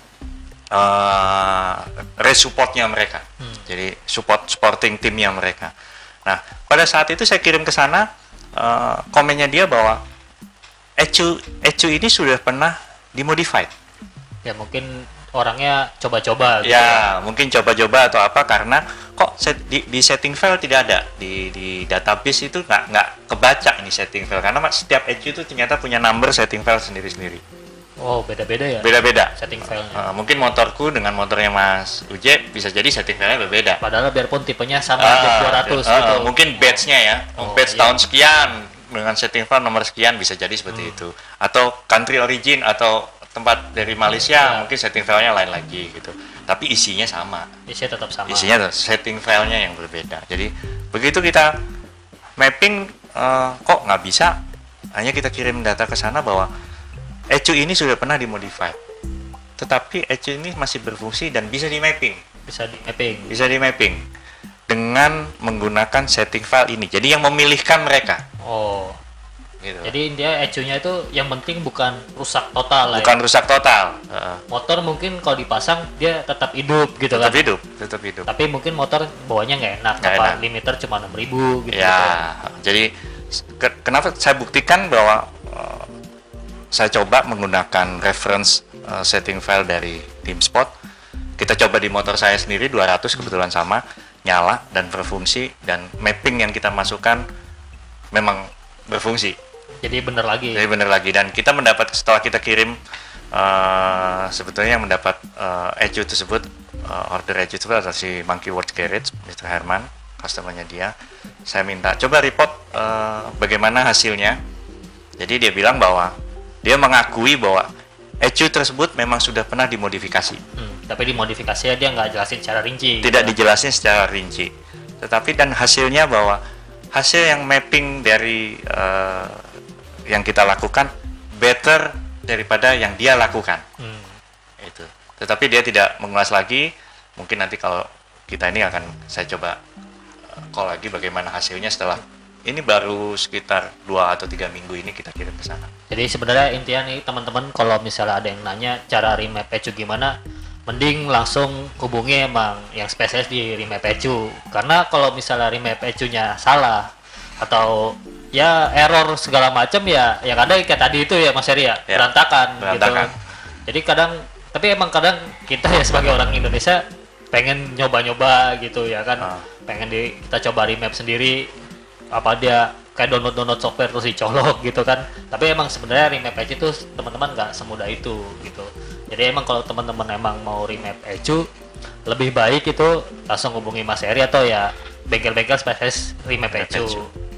resupportnya mereka. Jadi supporting timnya mereka. Nah, pada saat itu saya kirim ke sana komennya dia bahwa ECU ini sudah pernah dimodified. Ya mungkin orangnya coba-coba gitu. Ya, mungkin coba-coba atau apa, karena kok di setting file tidak ada di database itu nggak kebaca ini setting file, karena setiap ECU itu ternyata punya number setting file sendiri-sendiri. Oh, beda-beda ya? Beda-beda. Setting filenya. Mungkin motorku dengan motornya Mas Uje bisa jadi setting filenya berbeda. Padahal biarpun tipenya sama Duke 200 gitu. Mungkin batch-nya ya, batch iya. tahun sekian dengan setting file nomor sekian bisa jadi seperti itu. Atau country origin atau tempat dari Malaysia, mungkin setting filenya lain lagi gitu. Tapi isinya sama. Isinya tetap sama. Isinya setting filenya yang berbeda. Jadi begitu kita mapping, kok nggak bisa, hanya kita kirim data ke sana bahwa ECU ini sudah pernah dimodify, tetapi ECU ini masih berfungsi dan bisa di mapping. Bisa di mapping. Bisa di mapping dengan menggunakan setting file ini. Jadi yang memilihkan mereka. Oh. Gitu. Jadi dia ECU-nya itu yang penting bukan rusak total lah. Bukan ya. rusak total. Motor mungkin kalau dipasang dia tetap hidup gitu Tetap kan. hidup, tetap hidup. Tapi mungkin motor bawanya nggak enak. Nggak enak. Limiter cuma 6.000 gitu. Ya, jadi kenapa saya buktikan bahwa saya coba menggunakan reference setting file dari DimSpot. Kita coba di motor saya sendiri 200 kebetulan sama, nyala dan berfungsi, dan mapping yang kita masukkan memang berfungsi. Jadi bener lagi. Jadi benar lagi, dan kita mendapat setelah kita kirim sebetulnya yang mendapat ECU tersebut, order ECU tersebut adalah si Monkey World Garage, Mr. Herman, customernya dia. Saya minta coba report bagaimana hasilnya. Jadi dia bilang bahwa dia mengakui bahwa ECU tersebut memang sudah pernah dimodifikasi. Tapi dimodifikasinya dia nggak jelasin secara rinci. Tidak dijelasin secara rinci. Tetapi dan hasilnya bahwa hasil yang mapping dari yang kita lakukan better daripada yang dia lakukan. Itu. Tetapi dia tidak mengulas lagi. Mungkin nanti kalau kita ini akan saya coba call lagi bagaimana hasilnya setelah ini baru sekitar 2 atau 3 minggu ini kita kirim ke sana. Jadi sebenarnya intinya nih teman-teman, kalau misalnya ada yang nanya cara remap ECU gimana, mending langsung hubungi emang yang spesialis di remap ECU. Karena kalau misalnya remap ECU-nya salah atau ya error segala macam, ya yang ada kayak tadi itu ya Mas Heri ya, berantakan gitu. Jadi tapi emang kadang kita ya sebagai orang Indonesia pengen nyoba-nyoba gitu ya kan, pengen kita coba remap sendiri, apa dia kayak download software terus dicolok gitu kan. Tapi emang sebenarnya remap ECU itu teman-teman nggak semudah itu gitu. Jadi emang kalau teman-teman emang mau remap ECU, lebih baik itu langsung hubungi Mas Heri atau ya bengkel-bengkel spesialis remap ECU.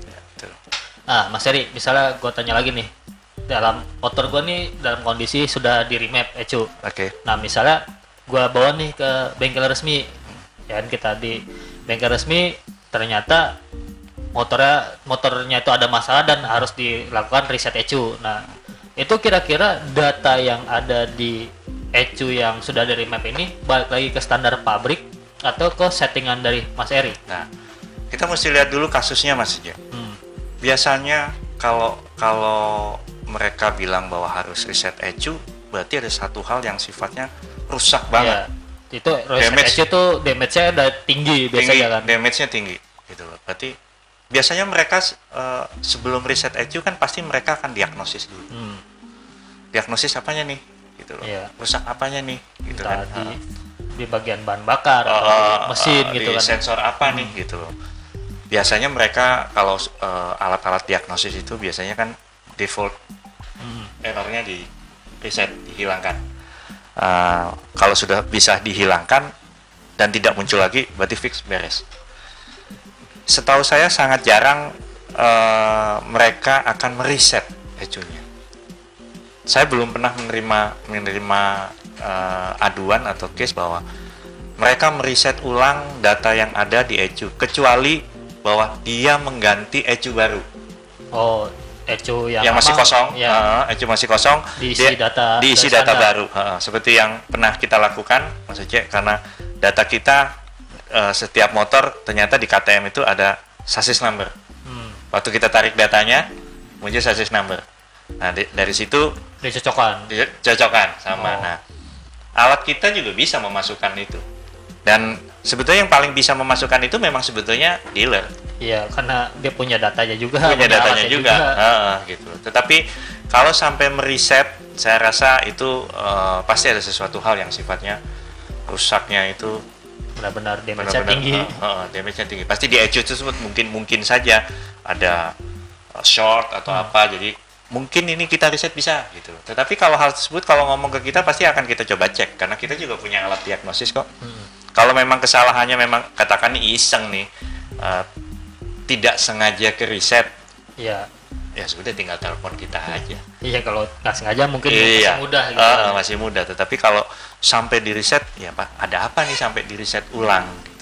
Nah Mas Heri, misalnya gue tanya lagi nih, dalam motor gue nih dalam kondisi sudah di remap ECU. Nah misalnya gue bawa nih ke bengkel resmi, ya kan, kita di bengkel resmi ternyata motornya itu ada masalah dan harus dilakukan reset ECU. Nah, itu kira-kira data yang ada di ECU yang sudah dari map ini balik lagi ke standar pabrik atau ke settingan dari Mas Eri? Nah, kita mesti lihat dulu kasusnya Mas Ija. Biasanya kalau mereka bilang bahwa harus reset ECU, berarti ada satu hal yang sifatnya rusak banget. Ya, itu reset ECU tuh damage-nya udah tinggi biasanya kan? Damage-nya tinggi, gitu loh. Berarti biasanya mereka sebelum reset ECU kan pasti mereka akan diagnosis dulu. Diagnosis apanya nih, gitu loh. Rusak apanya nih, gitu kan. Di bagian bahan bakar atau mesin gitu kan. Sensor apa nih, gitu loh. Biasanya mereka kalau alat-alat diagnosis itu biasanya kan default errornya di reset, dihilangkan. Kalau sudah bisa dihilangkan dan tidak muncul lagi, berarti fix, beres. Setahu saya sangat jarang mereka akan mereset ECU-nya. Saya belum pernah menerima aduan atau case bahwa mereka mereset ulang data yang ada di ECU, kecuali bahwa dia mengganti ECU baru. Oh, ECU yang masih kosong, ya. ECU masih kosong, diisi data baru. Seperti yang pernah kita lakukan, Mas Uce, karena data kita setiap motor ternyata di KTM itu ada chassis number. Waktu kita tarik datanya muncul chassis number. Nah dari situ dicocokkan sama. Nah alat kita juga bisa memasukkan itu. Dan sebetulnya yang paling bisa memasukkan itu memang sebetulnya dealer. Iya, karena dia punya datanya juga. Punya datanya juga. Gitu. Tetapi kalau sampai mereset, saya rasa itu pasti ada sesuatu hal yang sifatnya rusaknya itu benar-benar damage-nya tinggi. Damage-nya tinggi. Pasti di ECU tersebut mungkin saja ada short atau apa. Jadi mungkin ini kita riset bisa gitu. Tetapi kalau hal tersebut kalau ngomong ke kita pasti akan kita coba cek karena kita juga punya alat diagnosis kok. Kalau memang kesalahannya memang katakan iseng nih, tidak sengaja ke riset. Iya. Ya sudah tinggal telepon kita aja. Iya, kalau nggak sengaja mungkin masih mudah gitu. Masih mudah, tetapi kalau sampai di riset, ya Pak, ada apa nih sampai di riset ulang gitu.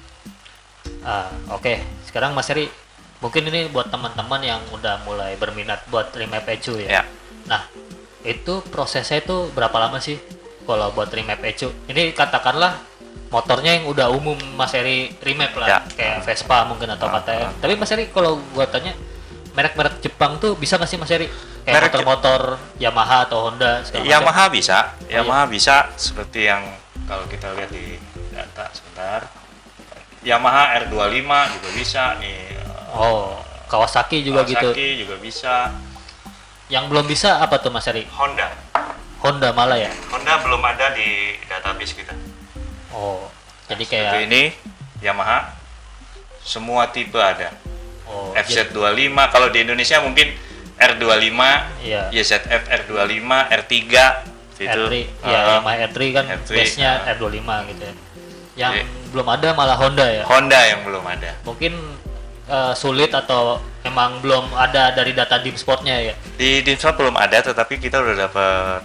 Oke. Sekarang Mas Heri, mungkin ini buat teman-teman yang udah mulai berminat buat remap ECU ya. Nah, Itu prosesnya itu berapa lama sih kalau buat remap ECU? Ini katakanlah motornya yang udah umum Mas Eri remap lah, Ya. kayak Vespa mungkin atau KTM. Tapi Mas Eri kalau gua tanya merek-merek Jepang tuh bisa nggak sih Mas Eri? Kayak Merek- motor-motor Yamaha atau Honda segala macam. Yamaha bisa, iya. Yamaha bisa seperti yang kalau kita lihat di data sebentar. Yamaha R25 juga bisa nih. Oh, Kawasaki juga gitu. Kawasaki juga bisa. Yang belum bisa apa tuh Mas Eri? Honda. Honda malah ya. Honda belum ada di database kita. Oh, jadi Seperti kayak ini Yamaha semua tipe ada. oh, jadi- FZ25 kalau di Indonesia mungkin R25, Iya. YZF R25, R3 itu. R3, ya Yamaha R3 kan R3, base-nya R25 gitu ya. Yang Jadi- belum ada malah Honda ya. Honda yang belum ada. Mungkin sulit atau emang belum ada dari data Dim Sportnya ya. Di Dimsum belum ada, tetapi kita udah dapat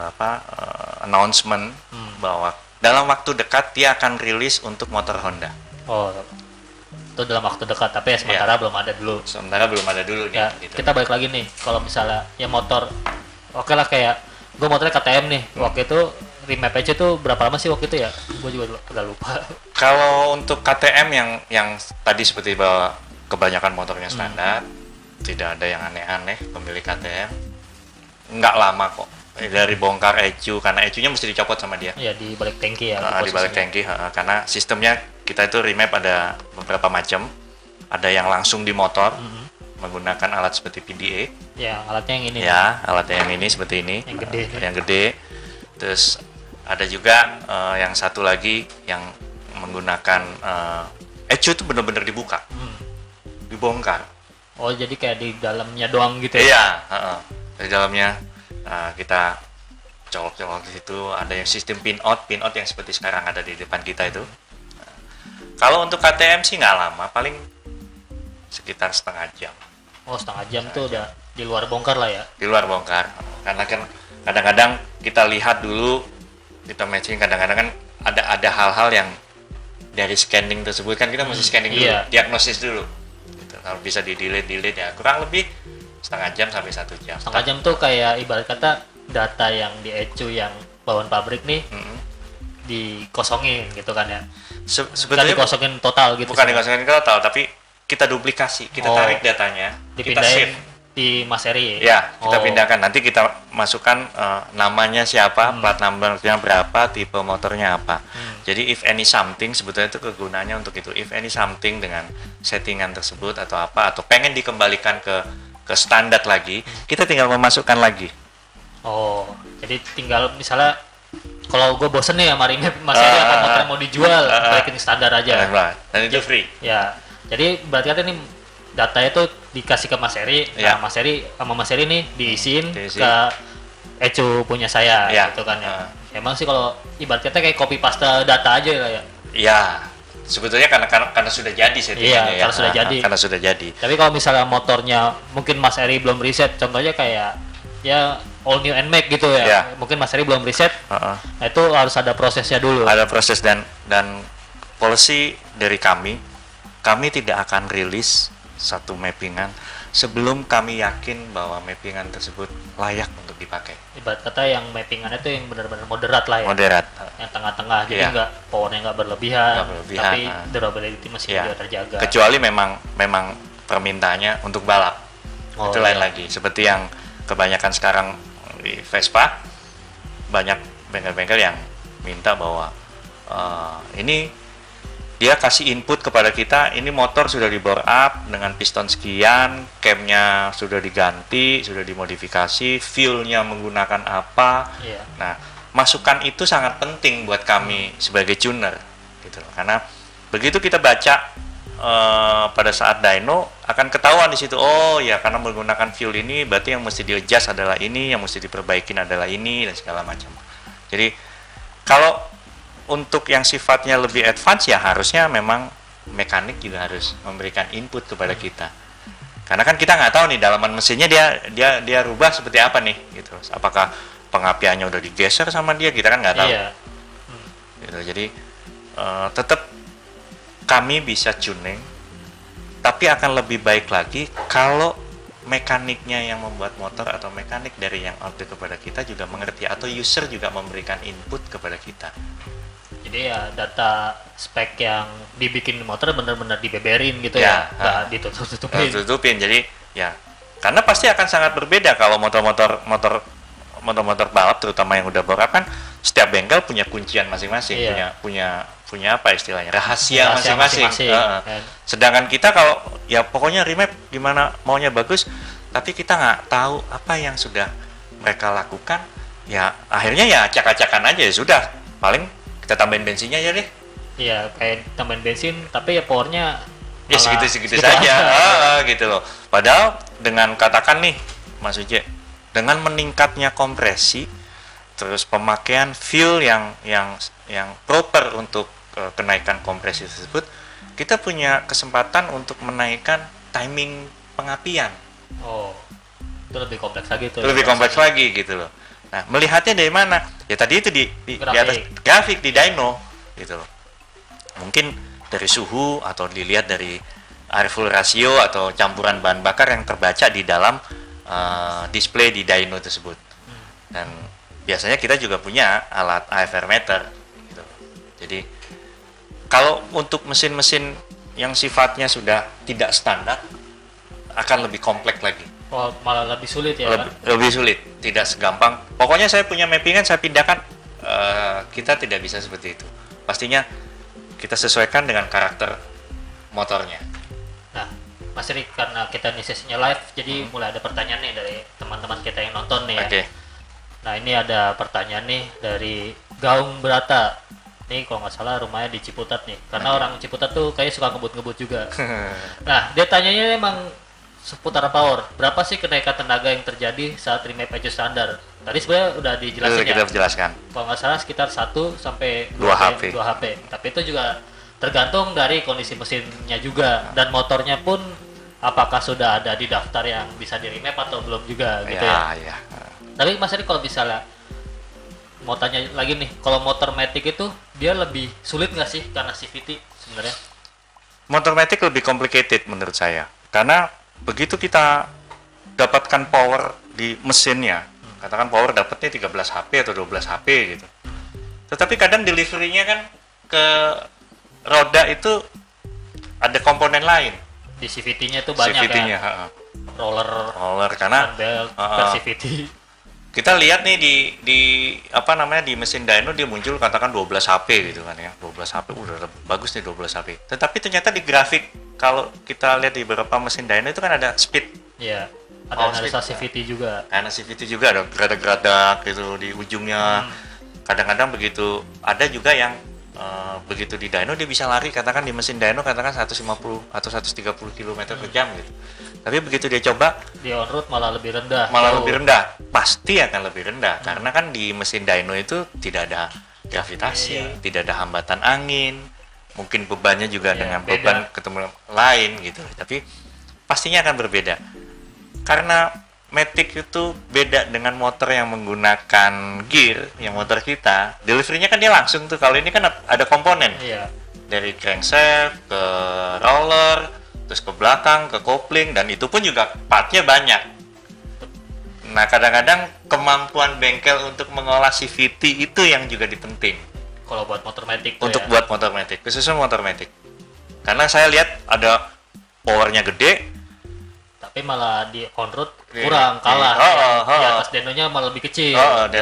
announcement bahwa dalam waktu dekat dia akan rilis untuk motor Honda. Oh, itu dalam waktu dekat. Tapi ya sementara belum ada dulu. Sementara belum ada dulu nih. Ya, Gitu. kita balik lagi nih. Kalau misalnya ya motor, oke lah kayak gue motornya KTM nih. Waktu itu remap aja tuh berapa lama sih waktu itu ya? Gue juga udah lupa. Kalau untuk KTM yang tadi seperti bahwa kebanyakan motornya standar, tidak ada yang aneh-aneh pemilik KTM, nggak lama kok. Dari bongkar ECU, karena ECU-nya mesti dicopot sama dia. Ya di balik tangki ya. Di balik tangki, karena sistemnya kita itu remap ada beberapa macam. Ada yang langsung di motor menggunakan alat seperti PDA. Ya alatnya yang ini. Ya, alatnya yang ini seperti ini. Yang gede. Yang gede. Terus ada juga yang satu lagi yang menggunakan ECU itu benar-benar dibuka, dibongkar. Oh jadi kayak di dalamnya doang gitu ya? Iya, di dalamnya kita colok-colok di situ. Ada yang sistem pin out yang seperti sekarang ada di depan kita itu. Kalau untuk KTM sih nggak lama, paling sekitar setengah jam. Oh setengah jam tuh udah di luar bongkar lah ya? Di luar bongkar, karena kan kadang-kadang kita lihat dulu, kita matching, kadang-kadang kan ada hal-hal yang dari scanning tersebut kan kita mesti scanning dulu, iya. diagnosis dulu gitu. Kalau bisa di delete ya kurang lebih setengah jam sampai 1 jam. Setengah jam tuh kayak ibarat kata data yang di ECU yang bawaan pabrik nih dikosongin gitu kan ya? Bukan Sebetulnya dikosongin total gitu? bukan dikosongin total, tapi kita duplikasi, kita tarik datanya, kita dipindahin save. di Mas Eri Ya, kita Oh. pindahkan. Nanti kita masukkan namanya siapa, plat nomornya berapa, tipe motornya apa. Jadi if any something, sebetulnya itu kegunaannya untuk itu. If any something dengan settingan tersebut atau apa, atau pengen dikembalikan ke standar lagi, kita tinggal memasukkan lagi. Oh, jadi tinggal misalnya kalau gue bosen nih sama remap Mas Eri apa motor mau dijual, balikin standar aja. Dan itu free. Ya, jadi berarti kan ini datanya tuh dikasih ke Mas Eri, Ya. nah Mas Eri sama Mas Eri nih diisiin Diisi. ke ECU punya saya Ya. gitu kan ya. Emang sih kalau ibaratnya kayak copy paste data aja lah ya. Ya, sebetulnya karena sudah jadi settingannya ya. Karena sudah jadi. Karena sudah jadi. Tapi kalau misalnya motornya mungkin Mas Eri belum riset, contohnya kayak ya all new and make gitu ya. Ya. Mungkin Mas Eri belum riset, Heeh. nah itu harus ada prosesnya dulu. Ada proses dan policy dari kami tidak akan rilis satu mappingan sebelum kami yakin bahwa mappingan tersebut layak untuk dipakai. Ibarat kata yang mappingannya itu yang benar-benar moderat lah ya. Moderat. Yang tengah-tengah, jadi Iya. nggak powernya nggak berlebihan, Nggak berlebihan, tapi durability masih Ya. juga terjaga. Kecuali memang permintaannya untuk balap. Oh, Itu lain iya. lagi. Seperti yang kebanyakan sekarang di Vespa, banyak bengkel-bengkel yang minta bahwa ini dia kasih input kepada kita, ini motor sudah di bore up dengan piston sekian, camnya sudah diganti, sudah dimodifikasi, fuelnya menggunakan apa. Iya. Nah, masukan itu sangat penting buat kami sebagai tuner, gitu loh. Karena begitu kita baca pada saat dyno akan ketahuan di situ, oh ya karena menggunakan fuel ini berarti yang mesti di-adjust adalah ini, yang mesti diperbaikin adalah ini dan segala macam. Jadi kalau untuk yang sifatnya lebih advance ya harusnya memang mekanik juga harus memberikan input kepada kita. Karena kan kita nggak tahu nih dalaman mesinnya dia rubah seperti apa nih gitu. Apakah pengapiannya udah digeser sama dia, kita kan nggak tahu. Iya. Gitu. Jadi tetap kami bisa tuning, tapi akan lebih baik lagi kalau mekaniknya yang membuat motor atau mekanik dari yang output kepada kita juga mengerti, atau user juga memberikan input kepada kita. Jadi ya data spek yang dibikin motor benar-benar dibeberin gitu Ya, ya, nggak ditutup-tutupin. Jadi ya, karena pasti akan sangat berbeda kalau motor-motor balap, terutama yang udah bore up kan, setiap bengkel punya kuncian masing-masing, Iya. punya apa istilahnya, rahasia masing-masing. Kan. Sedangkan kita kalau ya pokoknya remap gimana maunya bagus, tapi kita nggak tahu apa yang sudah mereka lakukan, ya akhirnya ya acak-acakan aja, ya sudah, paling kita tambahin bensinnya aja deh. Iya, kayak tambahin bensin, tapi ya powernya Ya malah segitu saja. Gitu loh. Padahal dengan katakan nih Mas Uje, dengan meningkatnya kompresi, terus pemakaian fuel yang proper untuk kenaikan kompresi tersebut, kita punya kesempatan untuk menaikkan timing pengapian. Oh, itu lebih kompleks lagi tuh. Lebih kompleks lagi gitu loh. Nah, melihatnya dari mana? Ya tadi itu di atas grafik di dyno gitu loh. Mungkin dari suhu, atau dilihat dari air fuel ratio atau campuran bahan bakar yang terbaca di dalam display di dyno tersebut. Dan biasanya kita juga punya alat AFR meter gitu. Jadi kalau untuk mesin-mesin yang sifatnya sudah tidak standar akan lebih kompleks lagi. Oh, malah lebih sulit ya. Lebih sulit, tidak segampang. Pokoknya saya punya mappingan, saya pindahkan, kita tidak bisa seperti itu. Pastinya kita sesuaikan dengan karakter motornya. Nah, Mas Rik, karena kita ini sesinya live, jadi mulai ada pertanyaan nih dari teman-teman kita yang nonton nih ya. Oke. Nah, ini ada pertanyaan nih dari Gaung Berata. Nih kalau nggak salah rumahnya di Ciputat nih, karena orang Ciputat tuh kayak suka ngebut-ngebut juga. Nah, dia tanyanya emang seputar power. Berapa sih kenaikan tenaga yang terjadi saat remap Echo standar? Tadi sebenarnya udah dijelasin Kita ya. jelaskan. Kalau nggak salah sekitar 1 sampai 2 HP. 2 HP. Tapi itu juga tergantung dari kondisi mesinnya juga, dan motornya pun apakah sudah ada di daftar yang bisa di remap atau belum juga gitu ya. Ya. Tapi Mas Adi, kalau misalnya mau tanya lagi nih, kalau motor matic itu dia lebih sulit nggak sih karena CVT sebenarnya? Motor matic lebih complicated menurut saya. Karena begitu kita dapatkan power di mesinnya, katakan power dapatnya 13 HP atau 12 HP gitu. Tetapi kadang delivery-nya kan ke roda itu ada komponen lain. Di CVT-nya itu banyak CVT-nya, ya. Roller karena belt, CVT. kita lihat nih di apa namanya, di mesin dyno dia muncul katakan 12 HP gitu kan ya. 12 HP udah bagus nih 12 HP. Tetapi ternyata di grafik kalau kita lihat di beberapa mesin dyno itu kan ada speed. Iya. Ada analisa CVT juga. Karena CVT juga ada geradak-geradak gitu di ujungnya. Kadang-kadang begitu, ada juga yang begitu di dyno dia bisa lari, katakan di mesin dyno katakan 150 atau 130 km per jam gitu. Tapi begitu dia coba di on road malah lebih rendah. lebih rendah, pasti akan lebih rendah karena kan di mesin dyno itu tidak ada gravitasi, tidak ada hambatan angin, mungkin bebannya juga dengan beda. beban ketemu lain gitu. Tapi pastinya akan berbeda karena matic itu beda dengan motor yang menggunakan gear, yang motor kita delivery-nya kan dia langsung tuh. Kalau ini kan ada komponen. Iya. Dari crankshaft ke roller, terus ke belakang, ke kopling, dan itu pun juga partnya banyak. Nah, kadang-kadang kemampuan bengkel untuk mengolah CVT itu yang juga dipenting. Kalau buat motor matic Untuk buat motor matic, khususnya motor matic. Karena saya lihat ada powernya gede, tapi malah di on road kurang, kalah. Di atas dynonya malah lebih kecil.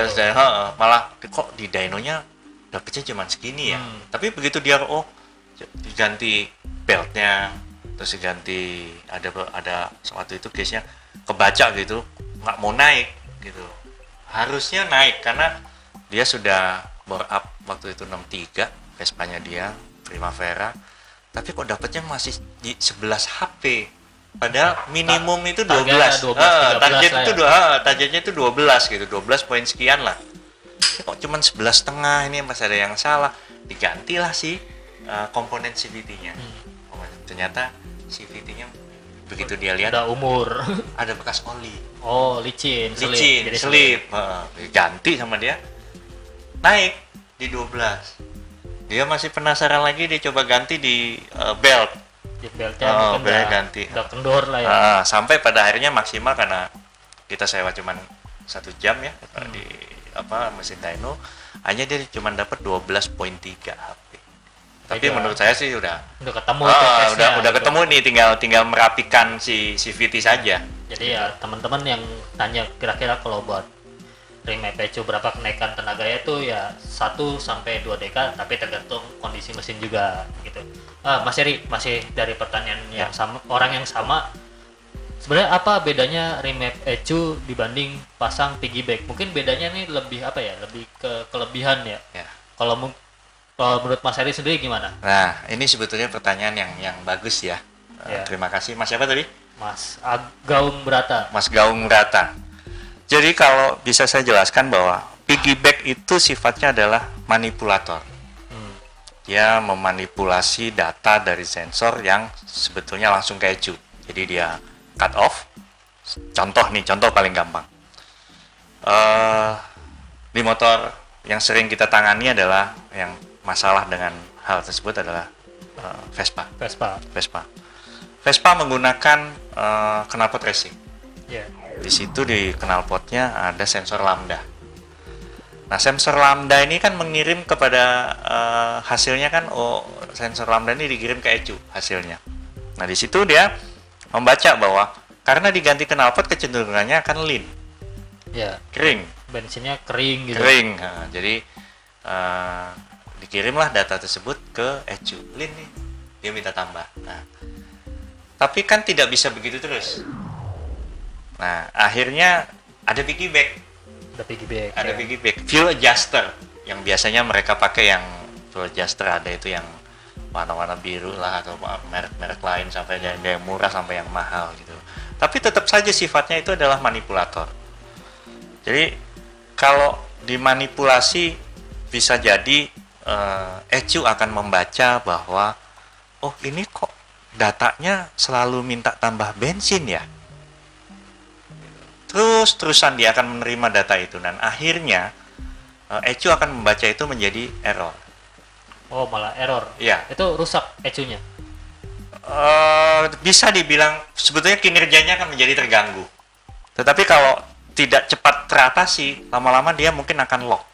Malah kok di dynonya dapetnya cuma segini ya. Tapi begitu dia diganti beltnya, terus diganti ada suatu itu case-nya kebaca gitu, nggak mau naik gitu. Harusnya naik karena dia sudah bore up waktu itu 63 Vespanya dia Primavera, tapi kok dapetnya masih di 11 HP. Padahal minimum itu 12. Targetnya itu 12 gitu, 12 poin sekian lah. Kok cuman 11,5, ini masih ada yang salah. Digantilah sih komponen CVT-nya. Ternyata CVT-nya begitu dia lihat ada umur. Ada bekas oli. Oh, licin, selip. Ganti sama dia. Naik di 12. Dia masih penasaran lagi, dia coba ganti di belt. Jok beltnya mungkin belnya udah, ganti. udah kendor lah ya. Sampai pada akhirnya maksimal karena kita sewa cuman 1 jam ya di mesin dyno, hanya dia cuma dapat 12,3 HP. Tapi menurut saya sih udah ketemu udah ketemu nih, tinggal merapikan si VT saja. Jadi ya teman-teman yang tanya kira-kira kalau buat remap ECU berapa kenaikan tenaganya itu ya 1 sampai 2 deka, tapi tergantung kondisi mesin juga gitu. Mas Eri, masih dari pertanyaan yang sama, orang yang sama. Sebenarnya apa bedanya remap ECU dibanding pasang piggyback? Mungkin bedanya nih lebih apa ya? Lebih ke kelebihan ya. Kalau menurut Mas Eri sendiri gimana? Nah, ini sebetulnya pertanyaan yang bagus ya. Terima kasih. Mas siapa tadi? Mas Gaung Brata. Mas Gaung Brata. Jadi kalau bisa saya jelaskan bahwa piggyback itu sifatnya adalah manipulator. Dia memanipulasi data dari sensor yang sebetulnya langsung ke ECU. Jadi dia cut off. Contoh paling gampang. Di motor yang sering kita tangani adalah yang masalah dengan hal tersebut adalah Vespa. Vespa menggunakan knalpot racing. Di situ di knalpotnya ada sensor lambda. Nah, sensor lambda ini kan mengirim kepada hasilnya kan, sensor lambda ini dikirim ke ECU hasilnya. Nah, di situ dia membaca bahwa karena diganti knalpot kecenderungannya akan lean. Kering. Bensinnya kering gitu. Nah, jadi dikirimlah data tersebut ke ECU. Lean nih, dia minta tambah. Nah, tapi kan tidak bisa begitu terus. Nah, akhirnya ada piggyback. Ada piggyback. Fuel adjuster yang biasanya mereka pakai, yang fuel adjuster ada itu yang warna-warna biru lah, atau merek-merek lain, sampai ada yang murah sampai yang mahal gitu. Tapi tetap saja sifatnya itu adalah manipulator. Jadi kalau dimanipulasi bisa jadi ECU akan membaca bahwa ini kok datanya selalu minta tambah bensin ya. Terus-terusan dia akan menerima data itu, dan akhirnya ECU akan membaca itu menjadi error. Malah error. Iya. Itu rusak ECU-nya. Bisa dibilang sebetulnya kinerjanya akan menjadi terganggu. Tetapi kalau tidak cepat teratasi, lama-lama dia mungkin akan lock.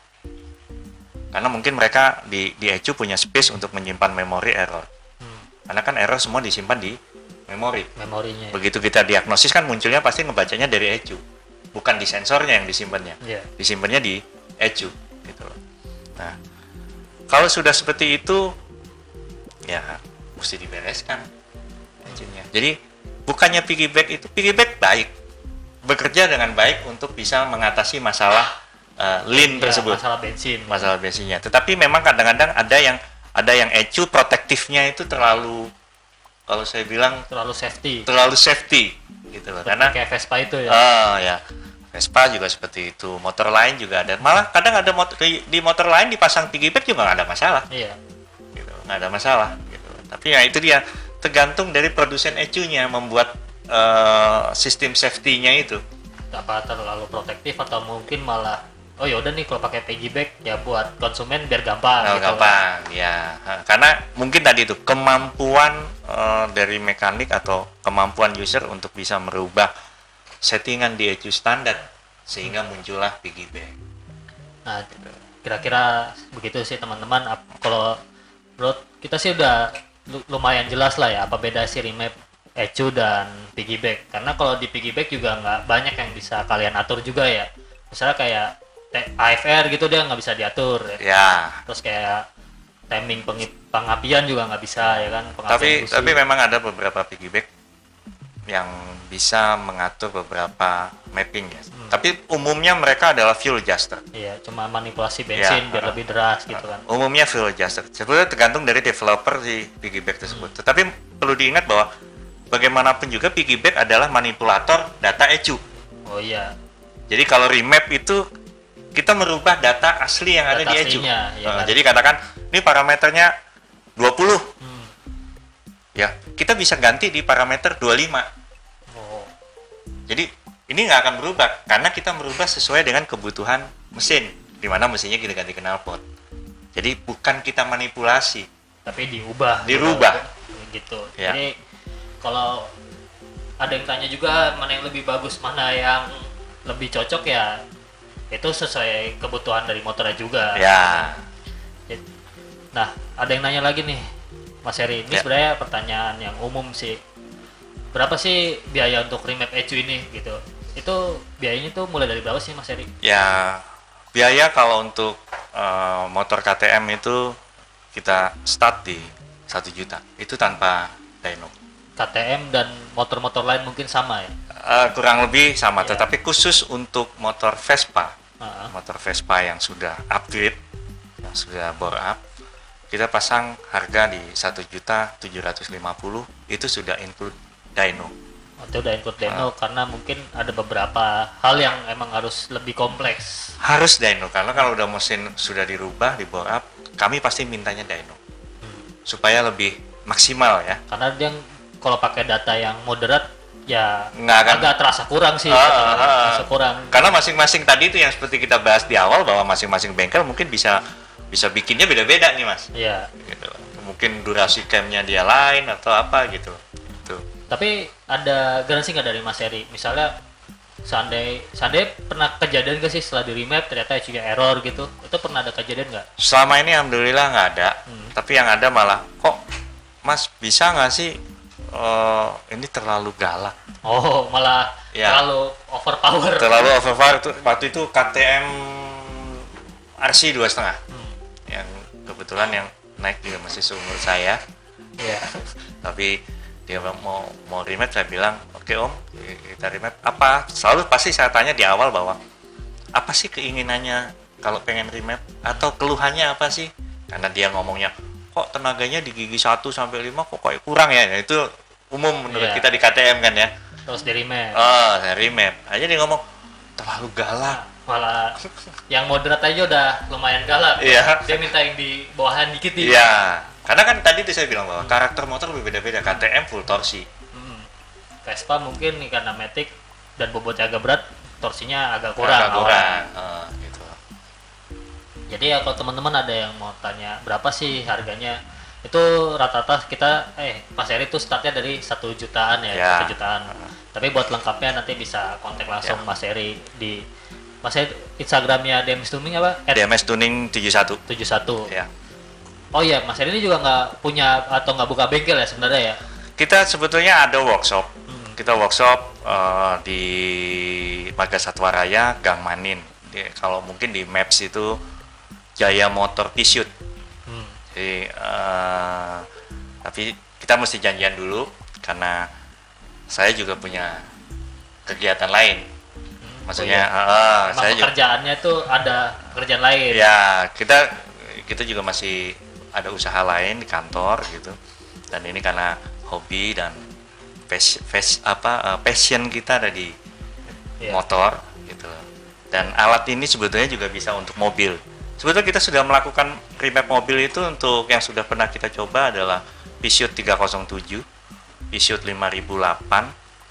Karena mungkin mereka di ECU punya space untuk menyimpan memori error. Karena kan error semua disimpan di memorinya. Begitu kita diagnosis kan munculnya pasti ngebacanya dari ECU, bukan di sensornya yang disimpannya. Disimpannya di ECU gitu loh. Nah, kalau sudah seperti itu ya mesti dibereskan ECU-nya. Jadi bukannya piggyback baik, bekerja dengan baik untuk bisa mengatasi masalah lean tersebut, masalah bensinnya. Tetapi memang kadang-kadang ada yang ECU protektifnya itu terlalu, kalau saya bilang terlalu safety gitu loh. Karena kayak Vespa itu ya. Vespa juga seperti itu, motor lain juga ada. Malah kadang ada di motor lain dipasang piggyback juga nggak ada masalah. Gitu, nggak ada masalah gitu. Tapi ya itu dia, tergantung dari produsen ECU-nya membuat sistem safety-nya itu. Apa terlalu protektif, atau mungkin malah yaudah nih kalau pakai piggyback ya buat konsumen biar gampang. Gampang ya, karena mungkin tadi itu kemampuan dari mekanik atau kemampuan user untuk bisa merubah settingan di ECU standar sehingga muncullah piggyback. Nah, kira-kira begitu sih teman-teman. Kalau menurut kita sih udah lumayan jelas lah ya apa beda sih remap ECU dan piggyback. Karena kalau di piggyback juga nggak banyak yang bisa kalian atur juga ya. Misalnya kayak AFR gitu dia nggak bisa diatur ya. Terus kayak timing pengapian juga nggak bisa ya kan. Tapi memang ada beberapa piggyback yang bisa mengatur beberapa mapping ya. Tapi umumnya mereka adalah fuel adjuster. Iya, cuma manipulasi bensin biar lebih deras gitu kan. Umumnya fuel adjuster. Sebenarnya tergantung dari developer si piggyback tersebut. Tetapi perlu diingat bahwa bagaimanapun juga piggyback adalah manipulator data ECU. Jadi kalau remap itu kita merubah data asli yang ada di ECU. Kan? Jadi katakan ini parameternya 20. Ya, kita bisa ganti di parameter 25. Jadi ini nggak akan berubah karena kita merubah sesuai dengan kebutuhan mesin, di mana mesinnya kita ganti knalpot. Jadi bukan kita manipulasi, tapi dirubah. gitu. Ya. Jadi kalau ada yang tanya juga mana yang lebih bagus, mana yang lebih cocok, ya itu sesuai kebutuhan dari motornya juga. Ya. Nah, ada yang nanya lagi nih Mas Heri, ini Ya. sebenarnya pertanyaan yang umum sih. Berapa sih biaya untuk remap ECU ini gitu? Itu biayanya tuh mulai dari berapa sih Mas Heri? Ya, biaya kalau untuk motor KTM itu kita start di 1 juta. Itu tanpa dyno. KTM dan motor-motor lain mungkin sama ya? Kurang lebih sama, Ya. tetapi khusus untuk motor Vespa, Heeh. motor Vespa yang sudah upgrade, yang sudah bore up, kita pasang harga di 1.750.000, itu sudah include dyno. Itu udah include dyno karena mungkin ada beberapa hal yang emang harus lebih kompleks. Harus dyno, karena kalau udah mesin sudah dirubah, di bore up, kami pasti mintanya dyno. Supaya lebih maksimal ya. Karena dia kalau pakai data yang moderat ya Nggak akan- agak terasa kurang sih. Ah. Terasa kurang. Karena masing-masing tadi itu yang seperti kita bahas di awal, bahwa masing-masing bengkel mungkin bisa bikinnya beda-beda nih Mas. Iya. Gitu. Mungkin durasi camnya dia lain atau apa gitu. Tuh. Tapi ada garansi nggak dari Mas Heri? Misalnya seandainya pernah kejadian nggak sih setelah di remap ternyata juga error gitu? Itu pernah ada kejadian nggak? Selama ini alhamdulillah nggak ada. Tapi yang ada malah, kok Mas bisa nggak sih ini terlalu galak? Oh, malah Ya. terlalu overpower. Terlalu overpower. Waktu itu KTM RC 2,5. Yang kebetulan yang naik juga masih seumur saya. Iya. Tapi dia mau remap, saya bilang oke om, kita remap. Apa, selalu pasti saya tanya di awal bahwa apa sih keinginannya kalau pengen remap, atau keluhannya apa sih, karena dia ngomongnya kok tenaganya di gigi 1 sampai 5 kok kayak kurang ya. Nah, itu umum menurut Iya. kita di KTM kan ya. Terus di remap. Saya remap aja, dia ngomong terlalu galak. Malah yang moderat aja udah lumayan galak. Iya. Dia minta yang di bawahan dikit nih. Iya, karena kan tadi tuh saya bilang bahwa karakter motor berbeda-beda. KTM full torsi. Vespa mungkin nih karena matic dan bobotnya agak berat, torsinya agak kurang. Agak kurang. Gitu. Jadi ya kalau teman-teman ada yang mau tanya berapa sih harganya, itu rata-rata kita Mas Heri tuh startnya dari 1 jutaan ya, Ya. 1 jutaan. Tapi buat lengkapnya nanti bisa kontak langsung Ya. Mas Heri di Mas Heri Instagramnya DMS Tuning apa? DMS Tuning 71. 71. Ya. Oh iya, Mas Heri ini juga nggak punya atau nggak buka bengkel ya sebenarnya ya? Kita sebetulnya ada workshop. Kita workshop di Marga Satwa Raya, Gang Manin. Kalau mungkin di Maps itu Jaya Motor Pursuit. Jadi, tapi kita mesti janjian dulu karena saya juga punya kegiatan lain. Maksudnya, Emang saya juga, pekerjaannya tuh ada kerjaan lain. ya kita juga masih ada usaha lain di kantor gitu. Dan ini karena hobi dan passion kita ada di Iya. motor gitu. Dan alat ini sebetulnya juga bisa untuk mobil. Sebetulnya kita sudah melakukan remap mobil itu. Untuk yang sudah pernah kita coba adalah Peugeot 307, Peugeot 5008,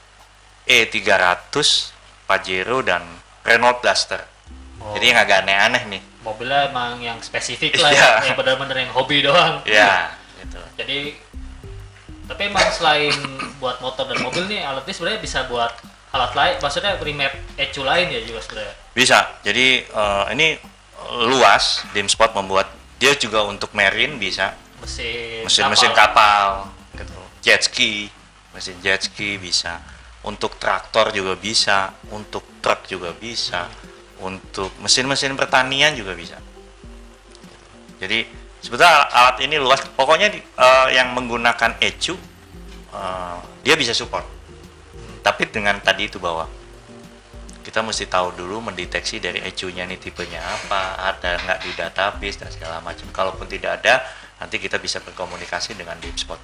E300, Pajero, dan Renault Duster. Oh. Jadi yang agak aneh-aneh nih. Mobilnya emang yang spesifik lah Iya. ya, yang benar-benar yang hobi doang. Ya, gitu. Jadi tapi emang selain buat motor dan mobil nih alat ini sebenarnya bisa buat alat lain, maksudnya remap ECU lain ya juga sebenarnya. Bisa. Jadi ini luas. Dimspot membuat dia juga untuk marine bisa. Mesin kapal gitu. Jet ski, mesin jet ski bisa. Untuk traktor juga bisa, untuk truk juga bisa, untuk mesin-mesin pertanian juga bisa. Jadi sebetulnya alat ini luas. Pokoknya yang menggunakan ECU dia bisa support. Tapi dengan tadi itu bahwa kita mesti tahu dulu mendeteksi dari ECU-nya ini tipenya apa, ada nggak di database dan segala macam. Kalaupun tidak ada, nanti kita bisa berkomunikasi dengan Dimspot.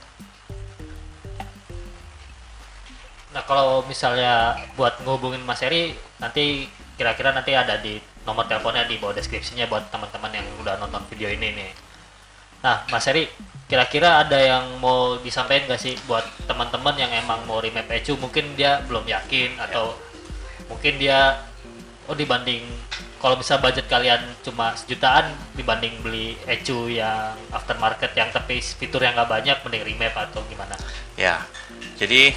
Nah kalau misalnya buat ngehubungin Mas Heri, nanti kira-kira nanti ada di nomor teleponnya di bawah deskripsinya buat teman-teman yang udah nonton video ini nih. Nah Mas Heri, kira-kira ada yang mau disampaikan nggak sih buat teman-teman yang emang mau remap ECU, mungkin dia belum yakin atau mungkin dia dibanding kalau bisa budget kalian cuma sejutaan dibanding beli ECU yang aftermarket yang tapi fitur yang nggak banyak, mending remap atau gimana? Ya, jadi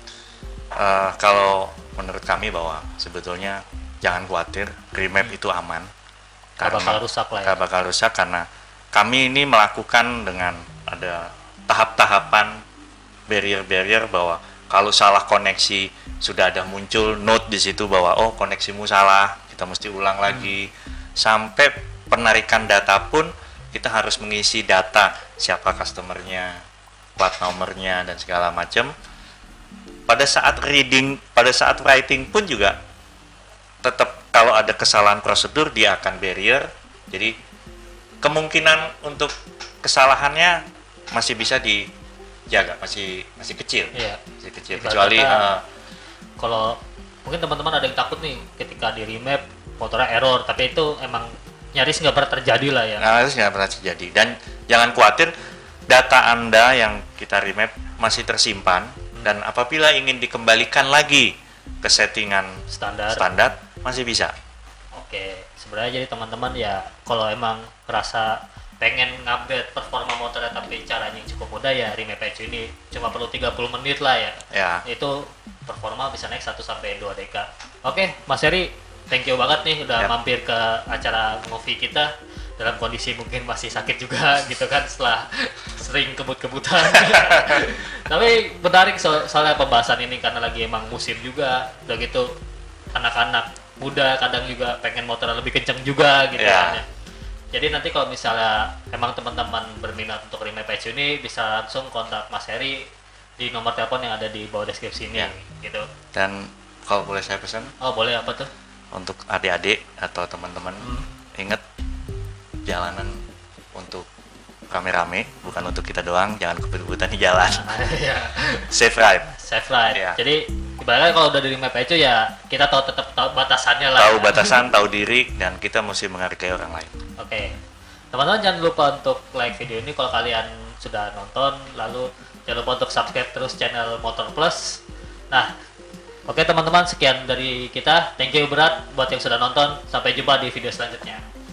kalau menurut kami bahwa sebetulnya jangan khawatir, remap itu aman. Nggak bakal rusak lah ya. Nggak bakal rusak karena kami ini melakukan dengan ada tahap-tahapan barrier-barrier bahwa kalau salah koneksi sudah ada muncul note di situ bahwa oh koneksimu salah, kita mesti ulang lagi. Sampai penarikan data pun kita harus mengisi data siapa customernya, plat nomornya dan segala macam. Pada saat reading, pada saat writing pun juga tetap kalau ada kesalahan prosedur dia akan barrier. Jadi kemungkinan untuk kesalahannya masih bisa dijaga, masih kecil. Iya. Masih kecil. Kecuali kalau mungkin teman-teman ada yang takut nih ketika di remap motornya error, tapi itu emang nyaris nggak pernah terjadi lah ya. Nyaris nggak pernah terjadi. Dan jangan khawatir, data Anda yang kita remap masih tersimpan. Dan apabila ingin dikembalikan lagi ke settingan standar masih bisa. Oke, sebenarnya jadi teman-teman ya kalau emang merasa pengen ngupdate performa motornya tapi caranya yang cukup mudah ya remap ECU ini cuma perlu 30 menit lah ya. Ya. Itu performa bisa naik 1 sampai 2 deka. Oke, Mas Heri, thank you banget nih udah mampir ke acara ngopi kita dalam kondisi mungkin masih sakit juga gitu kan setelah sering kebut-kebutan. Tapi menarik soalnya pembahasan ini karena lagi emang musim juga, udah gitu anak-anak muda kadang juga pengen motor lebih kenceng juga gitu kan ya. Jadi nanti kalau misalnya emang teman-teman berminat untuk remap ECU ini bisa langsung kontak Mas Heri di nomor telepon yang ada di bawah deskripsi ini gitu. Dan kalau boleh saya pesan, boleh, apa tuh? Untuk adik-adik atau teman-teman, ingat jalanan untuk rame-rame, bukan untuk kita doang, jangan kebut-kebutan di jalan. Safe ride. Safe ride. Ya. Jadi ibaratnya kalau udah di remap ECU ya kita tetap tahu batasannya lah. Tahu batasan, tahu diri, dan kita mesti menghargai orang lain. Oke. Teman-teman jangan lupa untuk like video ini kalau kalian sudah nonton, lalu jangan lupa untuk subscribe terus channel Motor Plus. Nah, oke teman-teman, sekian dari kita. Thank you berat buat yang sudah nonton. Sampai jumpa di video selanjutnya.